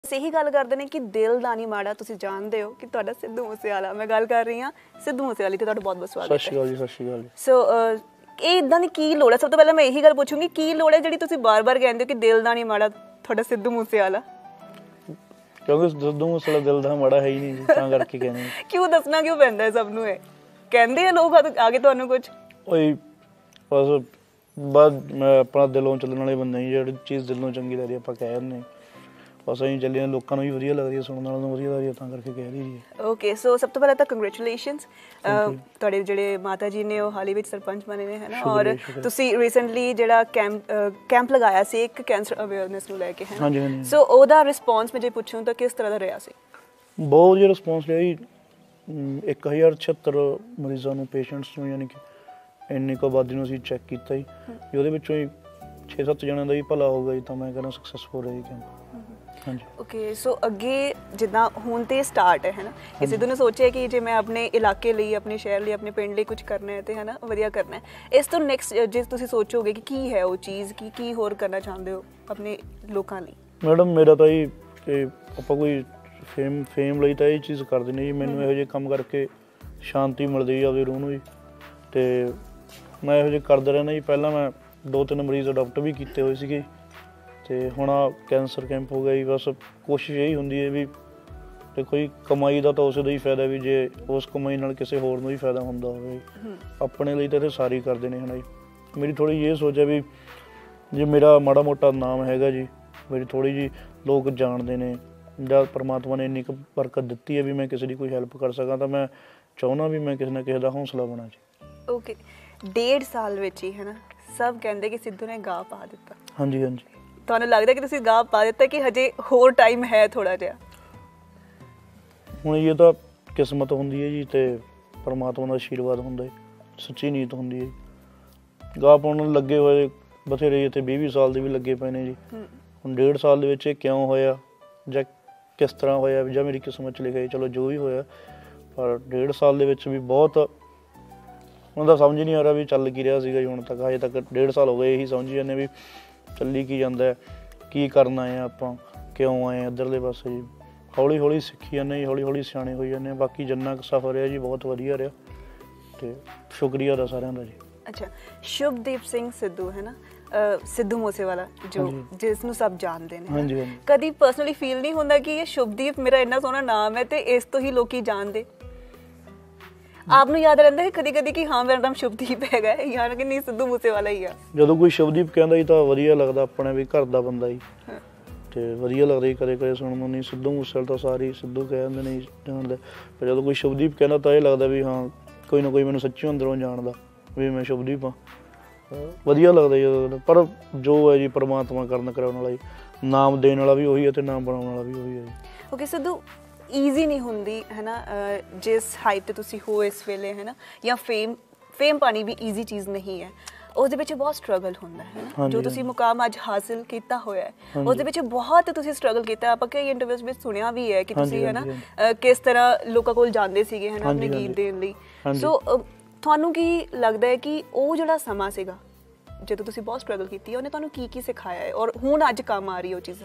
ਇਹੀ ਗੱਲ ਕਰਦੇ ਨੇ ਕਿ ਦਿਲ ਦਾ ਨਹੀਂ ਮਾੜਾ। ਤੁਸੀਂ ਜਾਣਦੇ ਹੋ ਕਿ ਤੁਹਾਡਾ ਸਿੱਧੂ ਮੂਸੇਵਾਲਾ, ਮੈਂ ਗੱਲ ਕਰ ਰਹੀ ਹਾਂ ਸਿੱਧੂ ਮੂਸੇਵਾਲੀ ਤੇ ਤੁਹਾਡਾ ਬਹੁਤ ਬਹੁਤ ਸਵਾਗਤ ਹੈ। ਸਤਿ ਸ਼੍ਰੀ ਅਕਾਲ ਜੀ, ਸਤਿ ਸ਼੍ਰੀ ਅਕਾਲ ਜੀ। ਸੋ ਇਹ ਇਦਾਂ ਦੀ ਕੀ ਲੋੜ ਹੈ? ਸਭ ਤੋਂ ਪਹਿਲਾਂ ਮੈਂ ਇਹੀ ਗੱਲ ਪੁੱਛੂੰਗੀ, ਕੀ ਲੋੜ ਹੈ ਜਿਹੜੀ ਤੁਸੀਂ ਬਾਰ-ਬਾਰ ਕਹਿੰਦੇ ਹੋ ਕਿ ਦਿਲ ਦਾ ਨਹੀਂ ਮਾੜਾ ਤੁਹਾਡਾ ਸਿੱਧੂ ਮੂਸੇਵਾਲਾ? ਕਿਉਂਕਿ ਸਿੱਧੂ ਮੂਸੇਵਾਲਾ ਦਿਲ ਦਾ ਮਾੜਾ ਹੈ ਹੀ ਨਹੀਂ ਜੀ, ਤਾਂ ਕਰਕੇ ਕਹਿੰਦੇ। ਕਿਉਂ ਦੱਸਣਾ ਕਿਉਂ ਪੈਂਦਾ ਹੈ ਸਭ ਨੂੰ? ਇਹ ਕਹਿੰਦੇ ਆ ਲੋਕ ਆਗੇ ਤੁਹਾਨੂੰ ਕੁਝ ਉਹੀ ਬਸ ਮੈਂ ਆਪਣਾ ਦਿਲੋਂ ਚੱਲਣ ਵਾਲੇ ਬੰਦੇ ਜੀ, ਜਿਹੜੀ ਚੀਜ਼ ਦਿਲ ਨੂੰ ਚੰਗੀ ਲੱਗਦੀ ਆਪਾਂ ਕਹਿ ਦਿੰਦੇ। ਬਸ ਅਸੀਂ ਚੱਲੇ ਲੋਕਾਂ ਨੂੰ ਵੀ ਵਧੀਆ ਲੱਗਦੀ ਹੈ, ਸੁਣਨ ਵਾਲਿਆਂ ਨੂੰ ਵਧੀਆ ਲੱਗਦੀ ਹੈ, ਤਾਂ ਕਰਕੇ ਕਹਿ ਰਹੀ ਜੀ। ਓਕੇ, ਸੋ ਸਭ ਤੋਂ ਪਹਿਲਾਂ ਤਾਂ ਕੰਗ੍ਰੈਚੁਲੇਸ਼ਨਸ। ਤੁਹਾਡੇ ਜਿਹੜੇ ਮਾਤਾ ਜੀ ਨੇ ਉਹ ਹਾਲ ਹੀ ਵਿੱਚ ਸਰਪੰਚ ਬਣੇ ਨੇ, ਹੈ ਨਾ? ਔਰ ਤੁਸੀਂ ਰੀਸੈਂਟਲੀ ਜਿਹੜਾ ਕੈਂਪ ਲਗਾਇਆ ਸੀ ਇੱਕ ਕੈਂਸਰ ਅਵੇਅਰਨੈਸ ਨੂੰ ਲੈ ਕੇ, ਹੈ ਨਾ? ਸੋ ਉਹਦਾ ਰਿਸਪੌਂਸ ਮੈਂ ਜੇ ਪੁੱਛੂੰ ਤਾਂ ਕਿਸ ਤਰ੍ਹਾਂ ਦਾ ਰਿਹਾ ਸੀ? ਬਹੁਤ ਵਧੀਆ ਰਿਸਪੌਂਸ ਰਿਹਾ ਜੀ। 1076 ਮਰੀਜ਼ਾਂ ਨੂੰ, ਪੇਸ਼ੈਂਟਸ ਨੂੰ, ਯਾਨੀ ਕਿ ਇੰਨੀ ਕੁ ਆਬਾਦੀ ਨੂੰ ਅਸੀਂ ਚੈੱਕ ਕੀਤਾ ਜੀ। ਉਹਦੇ ਵਿੱਚੋਂ ਹੀ 6-7 ਜਣਿਆਂ ਦਾ ਹੀ ਭਲਾ ਹੋ ਗਿਆ ਜੀ, ਤਾਂ ਮੈਂ ਕਹਿੰਦਾ ਸਕਸੈਸਫੁਲ ਰਿਹਾ ਜੀ ਕੈਂਪ। ਹਾਂਜੀ। ਓਕੇ, ਸੋ ਅੱਗੇ ਜਿੱਦਾਂ ਹੁਣ ਤੇ ਸਟਾਰਟ ਹੈ ਨਾ, ਕਿ ਸਿੱਧੂ ਨੇ ਸੋਚਿਆ ਕਿ ਜੇ ਮੈਂ ਆਪਣੇ ਇਲਾਕੇ ਲਈ, ਆਪਣੇ ਸ਼ਹਿਰ ਲਈ, ਆਪਣੇ ਪਿੰਡ ਲਈ ਕੁਝ ਕਰਨਾ ਹੈ ਤੇ ਹੈ ਨਾ ਵਧੀਆ ਕਰਨਾ ਹੈ। ਇਸ ਤੋਂ ਨੈਕਸਟ ਜੇ ਤੁਸੀਂ ਸੋਚੋਗੇ ਕਿ ਕੀ ਹੈ ਉਹ ਚੀਜ਼, ਕੀ ਹੋਰ ਕਰਨਾ ਚਾਹੁੰਦੇ ਹੋ ਆਪਣੇ ਲੋਕਾਂ ਲਈ? ਮੈਡਮ ਮੇਰਾ ਤਾਂ ਜੀ ਕਿ ਆਪਾਂ ਕੋਈ ਫੇਮ ਲਈ ਤਾਂ ਇਹ ਚੀਜ਼ ਕਰਦੇ ਨੇ ਜੀ। ਮੈਨੂੰ ਇਹੋ ਜਿਹੇ ਕੰਮ ਕਰਕੇ ਸ਼ਾਂਤੀ ਮਿਲਦੀ ਜੀ ਆਪਦੀ ਰੂਹ ਨੂੰ ਜੀ, ਅਤੇ ਮੈਂ ਇਹੋ ਜਿਹੇ ਕਰਦਾ ਰਹਿੰਦਾ ਜੀ। ਪਹਿਲਾਂ ਮੈਂ 2-3 ਮਰੀਜ਼ ਅਡੋਪਟ ਵੀ ਕੀਤੇ ਹੋਏ ਸੀਗੇ, ਅਤੇ ਹੁਣ ਕੈਂਸਰ ਕੈਂਪ ਹੋ ਗਿਆ ਜੀ। ਬਸ ਕੋਸ਼ਿਸ਼ ਇਹੀ ਹੁੰਦੀ ਹੈ ਵੀ ਦੇਖੋ ਜੀ, ਕਮਾਈ ਦਾ ਤਾਂ ਉਸੇ ਦਾ ਹੀ ਫਾਇਦਾ ਵੀ ਜੇ ਉਸ ਕਮਾਈ ਨਾਲ ਕਿਸੇ ਹੋਰ ਨੂੰ ਵੀ ਫਾਇਦਾ ਹੁੰਦਾ ਹੋਵੇ। ਆਪਣੇ ਲਈ ਤਾਂ ਇਹ ਸਾਰੇ ਕਰਦੇ ਨੇ, ਹੈ ਨਾ ਜੀ। ਮੇਰੀ ਥੋੜ੍ਹੀ ਜਿਹੀ ਇਹ ਸੋਚ ਹੈ ਵੀ ਜੇ ਮੇਰਾ ਮਾੜਾ ਮੋਟਾ ਨਾਮ ਹੈਗਾ ਜੀ, ਮੇਰੀ ਥੋੜ੍ਹੀ ਜਿਹੀ ਲੋਕ ਜਾਣਦੇ ਨੇ, ਜਾਂ ਪਰਮਾਤਮਾ ਨੇ ਇੰਨੀ ਕੁ ਬਰਕਤ ਦਿੱਤੀ ਹੈ ਵੀ ਮੈਂ ਕਿਸੇ ਦੀ ਕੋਈ ਹੈਲਪ ਕਰ ਸਕਾਂ, ਤਾਂ ਮੈਂ ਚਾਹੁੰਦਾ ਵੀ ਮੈਂ ਕਿਸੇ ਨਾ ਕਿਸੇ ਦਾ ਹੌਸਲਾ ਬਣਾ ਜੀ। ਓਕੇ, 1.5 ਸਾਲ ਵਿੱਚ ਹੀ, ਹੈ ਨਾ, ਸਭ ਕਹਿੰਦੇ ਕਿ ਸਿੱਧੂ ਨੇ ਗਾਹ ਪਾ ਦਿੱਤਾ। ਹਾਂਜੀ ਹਾਂਜੀ। ਤੁਹਾਨੂੰ ਲੱਗਦਾ ਕਿ ਤੁਸੀਂ ਗਾਹ ਪਾ ਦਿੱਤਾ ਕਿ ਹਜੇ ਹੋਰ ਟਾਈਮ ਹੈ ਥੋੜ੍ਹਾ ਜਿਹਾ? ਹੁਣ ਇਹ ਤਾਂ ਕਿਸਮਤ ਹੁੰਦੀ ਹੈ ਜੀ, ਅਤੇ ਪਰਮਾਤਮਾ ਦਾ ਆਸ਼ੀਰਵਾਦ ਹੁੰਦਾ ਹੈ, ਸੱਚੀ ਨੀਤ ਹੁੰਦੀ ਹੈ। ਗਾਹ ਪਾਉਣ ਨੂੰ ਲੱਗੇ ਹੋਏ ਬਥੇਰੇ, ਇੱਥੇ 20-20 ਸਾਲ ਦੇ ਵੀ ਲੱਗੇ ਪਏ ਨੇ ਜੀ। ਹੁਣ 1.5 ਸਾਲ ਦੇ ਵਿੱਚ ਇਹ ਕਿਉਂ ਹੋਇਆ ਜਾਂ ਕਿਸ ਤਰ੍ਹਾਂ ਹੋਇਆ ਜਾਂ ਮੇਰੀ ਕਿਸਮਤ 'ਚ ਲਿਖਿਆ, ਚਲੋ ਜੋ ਵੀ ਹੋਇਆ। ਪਰ 1.5 ਸਾਲ ਦੇ ਵਿੱਚ ਵੀ ਬਹੁਤ ਹੁਣ ਤਾਂ ਸਮਝ ਨਹੀਂ ਆ ਰਿਹਾ ਵੀ ਚੱਲ ਕੀ ਰਿਹਾ ਸੀਗਾ ਜੀ ਹੁਣ ਤੱਕ। ਹਜੇ ਤੱਕ 1.5 ਸਾਲ ਹੋ ਗਏ, ਇਹੀ ਸਮਝੀ ਜਾਂਦੇ ਵੀ ਚੱਲੀ ਕੀ ਜਾਂਦਾ, ਕੀ ਕਰਨਾ ਹੈ, ਆਪਾਂ ਕਿਉਂ ਆਏ ਇੱਧਰਲੇ ਪਾਸੇ ਜੀ। ਹੌਲੀ ਹੌਲੀ ਸਿੱਖੀ ਜਾਂਦੇ ਜੀ, ਹੌਲੀ ਹੌਲੀ ਸਿਆਣੇ ਹੋਈ ਜਾਂਦੇ। ਬਾਕੀ ਜਿੰਨਾ ਕੁ ਸਫ਼ਰ ਰਿਹਾ ਜੀ ਬਹੁਤ ਵਧੀਆ ਰਿਹਾ, ਅਤੇ ਸ਼ੁਕਰੀਆ ਦਾ ਸਾਰਿਆਂ ਦਾ ਜੀ। ਅੱਛਾ, ਸ਼ੁਭਦੀਪ ਸਿੰਘ ਸਿੱਧੂ, ਹੈ ਨਾ, ਸਿੱਧੂ ਮੂਸੇਵਾਲਾ ਜੋ ਜਿਸ ਨੂੰ ਸਭ ਜਾਣਦੇ ਨੇ, ਹਾਂਜੀ ਹਾਂਜੀ। ਕਦੀ ਪਰਸਨਲੀ ਫੀਲ ਨਹੀਂ ਹੁੰਦਾ ਕਿ ਇਹ ਸ਼ੁਭਦੀਪ ਮੇਰਾ ਇੰਨਾ ਸੋਹਣਾ ਨਾਮ ਹੈ ਤੇ ਇਸ ਤੋਂ ਹੀ ਲੋਕੀ ਜਾਣਦੇ? ਆਪ ਨੂੰ ਯਾਦ ਰਹਿੰਦਾ ਹੈ ਕਦੀ ਕਦੀ ਕਿ ਹਾਂ ਮੇਰਾ ਨਾਮ ਸ਼ੁਭਦੀਪ ਹੈਗਾ, ਯਾਰ ਕਿ ਨਹੀਂ ਸਿੱਧੂ ਮੂਸੇਵਾਲਾ ਹੀ ਆ? ਜਦੋਂ ਕੋਈ ਸ਼ੁਭਦੀਪ ਕਹਿੰਦਾ ਜੀ ਤਾਂ ਵਧੀਆ ਲੱਗਦਾ, ਆਪਣੇ ਵੀ ਘਰ ਦਾ ਬੰਦਾ ਜੀ, ਅਤੇ ਵਧੀਆ ਲੱਗਦਾ ਜੀ। ਕਦੇ ਕਦੇ ਸੁਣਨ ਨੂੰ ਨਹੀਂ, ਸਿੱਧੂ ਮੂਸੇਵਾਲਾ ਤਾਂ ਸਾਰੇ ਸਿੱਧੂ ਕਹਿ ਦਿੰਦੇ ਨੇ ਜਾਣਦਾ, ਪਰ ਜਦੋਂ ਕੋਈ ਸ਼ੁਭਦੀਪ ਕਹਿੰਦਾ ਤਾਂ ਇਹ ਲੱਗਦਾ ਵੀ ਹਾਂ ਕੋਈ ਨਾ ਕੋਈ ਮੈਨੂੰ ਸੱਚੀ ਅੰਦਰੋਂ ਜਾਣਦਾ ਵੀ ਮੈਂ ਸ਼ੁਭਦੀਪ ਹਾਂ। ਵਧੀਆ ਲੱਗਦਾ ਜੀ। ਪਰ ਜੋ ਹੈ ਜੀ ਪਰਮਾਤਮਾ ਕਰਨ ਕਰਾਉਣ ਵਾਲਾ ਜੀ, ਨਾਮ ਦੇਣ ਵਾਲਾ ਵੀ ਉਹੀ ਹੈ ਅਤੇ ਨਾਮ ਬਣਾਉਣ ਵਾਲਾ ਵੀ ਉਹੀ ਹੈ ਜੀ। ਓਕੇ ਸਿੱਧੂ, ਈਜ਼ੀ ਨਹੀਂ ਹੁੰਦੀ, ਹੈ ਨਾ, ਜਿਸ ਹਾਈਟ 'ਤੇ ਤੁਸੀਂ ਹੋ ਇਸ ਵੇਲੇ, ਹੈ ਨਾ, ਜਾਂ ਫੇਮ ਪਾਣੀ ਵੀ ਈਜ਼ੀ ਚੀਜ਼ ਨਹੀਂ ਹੈ। ਉਹਦੇ ਵਿੱਚ ਬਹੁਤ ਸਟਰਗਲ ਹੁੰਦਾ ਹੈ ਨਾ, ਜੋ ਤੁਸੀਂ ਮੁਕਾਮ ਅੱਜ ਹਾਸਿਲ ਕੀਤਾ ਹੋਇਆ ਹੈ, ਉਹਦੇ ਵਿੱਚ ਬਹੁਤ ਤੁਸੀਂ ਸਟਰਗਲ ਕੀਤਾ। ਆਪਾਂ ਕਈ ਇੰਟਰਵਿਊਜ਼ ਵਿੱਚ ਸੁਣਿਆ ਵੀ ਹੈ ਕਿ ਤੁਸੀਂ, ਹੈ ਨਾ, ਕਿਸ ਤਰ੍ਹਾਂ ਲੋਕਾਂ ਕੋਲ ਜਾਂਦੇ ਸੀਗੇ, ਹੈ ਨਾ, ਆਪਣੇ ਗੀਤ ਦੇਣ ਲਈ। ਸੋ ਤੁਹਾਨੂੰ ਕੀ ਲੱਗਦਾ ਹੈ ਕਿ ਉਹ ਜਿਹੜਾ ਸਮਾਂ ਸੀਗਾ ਜਦੋਂ ਤੁਸੀਂ ਬਹੁਤ ਸਟਰਗਲ ਕੀਤੀ ਹੈ, ਉਹਨੇ ਤੁਹਾਨੂੰ ਕੀ ਕੀ ਸਿਖਾਇਆ ਹੈ ਔਰ ਹੁਣ ਅੱਜ ਕੰਮ ਆ ਰਹੀ ਉਹ ਚੀਜ਼ਾਂ?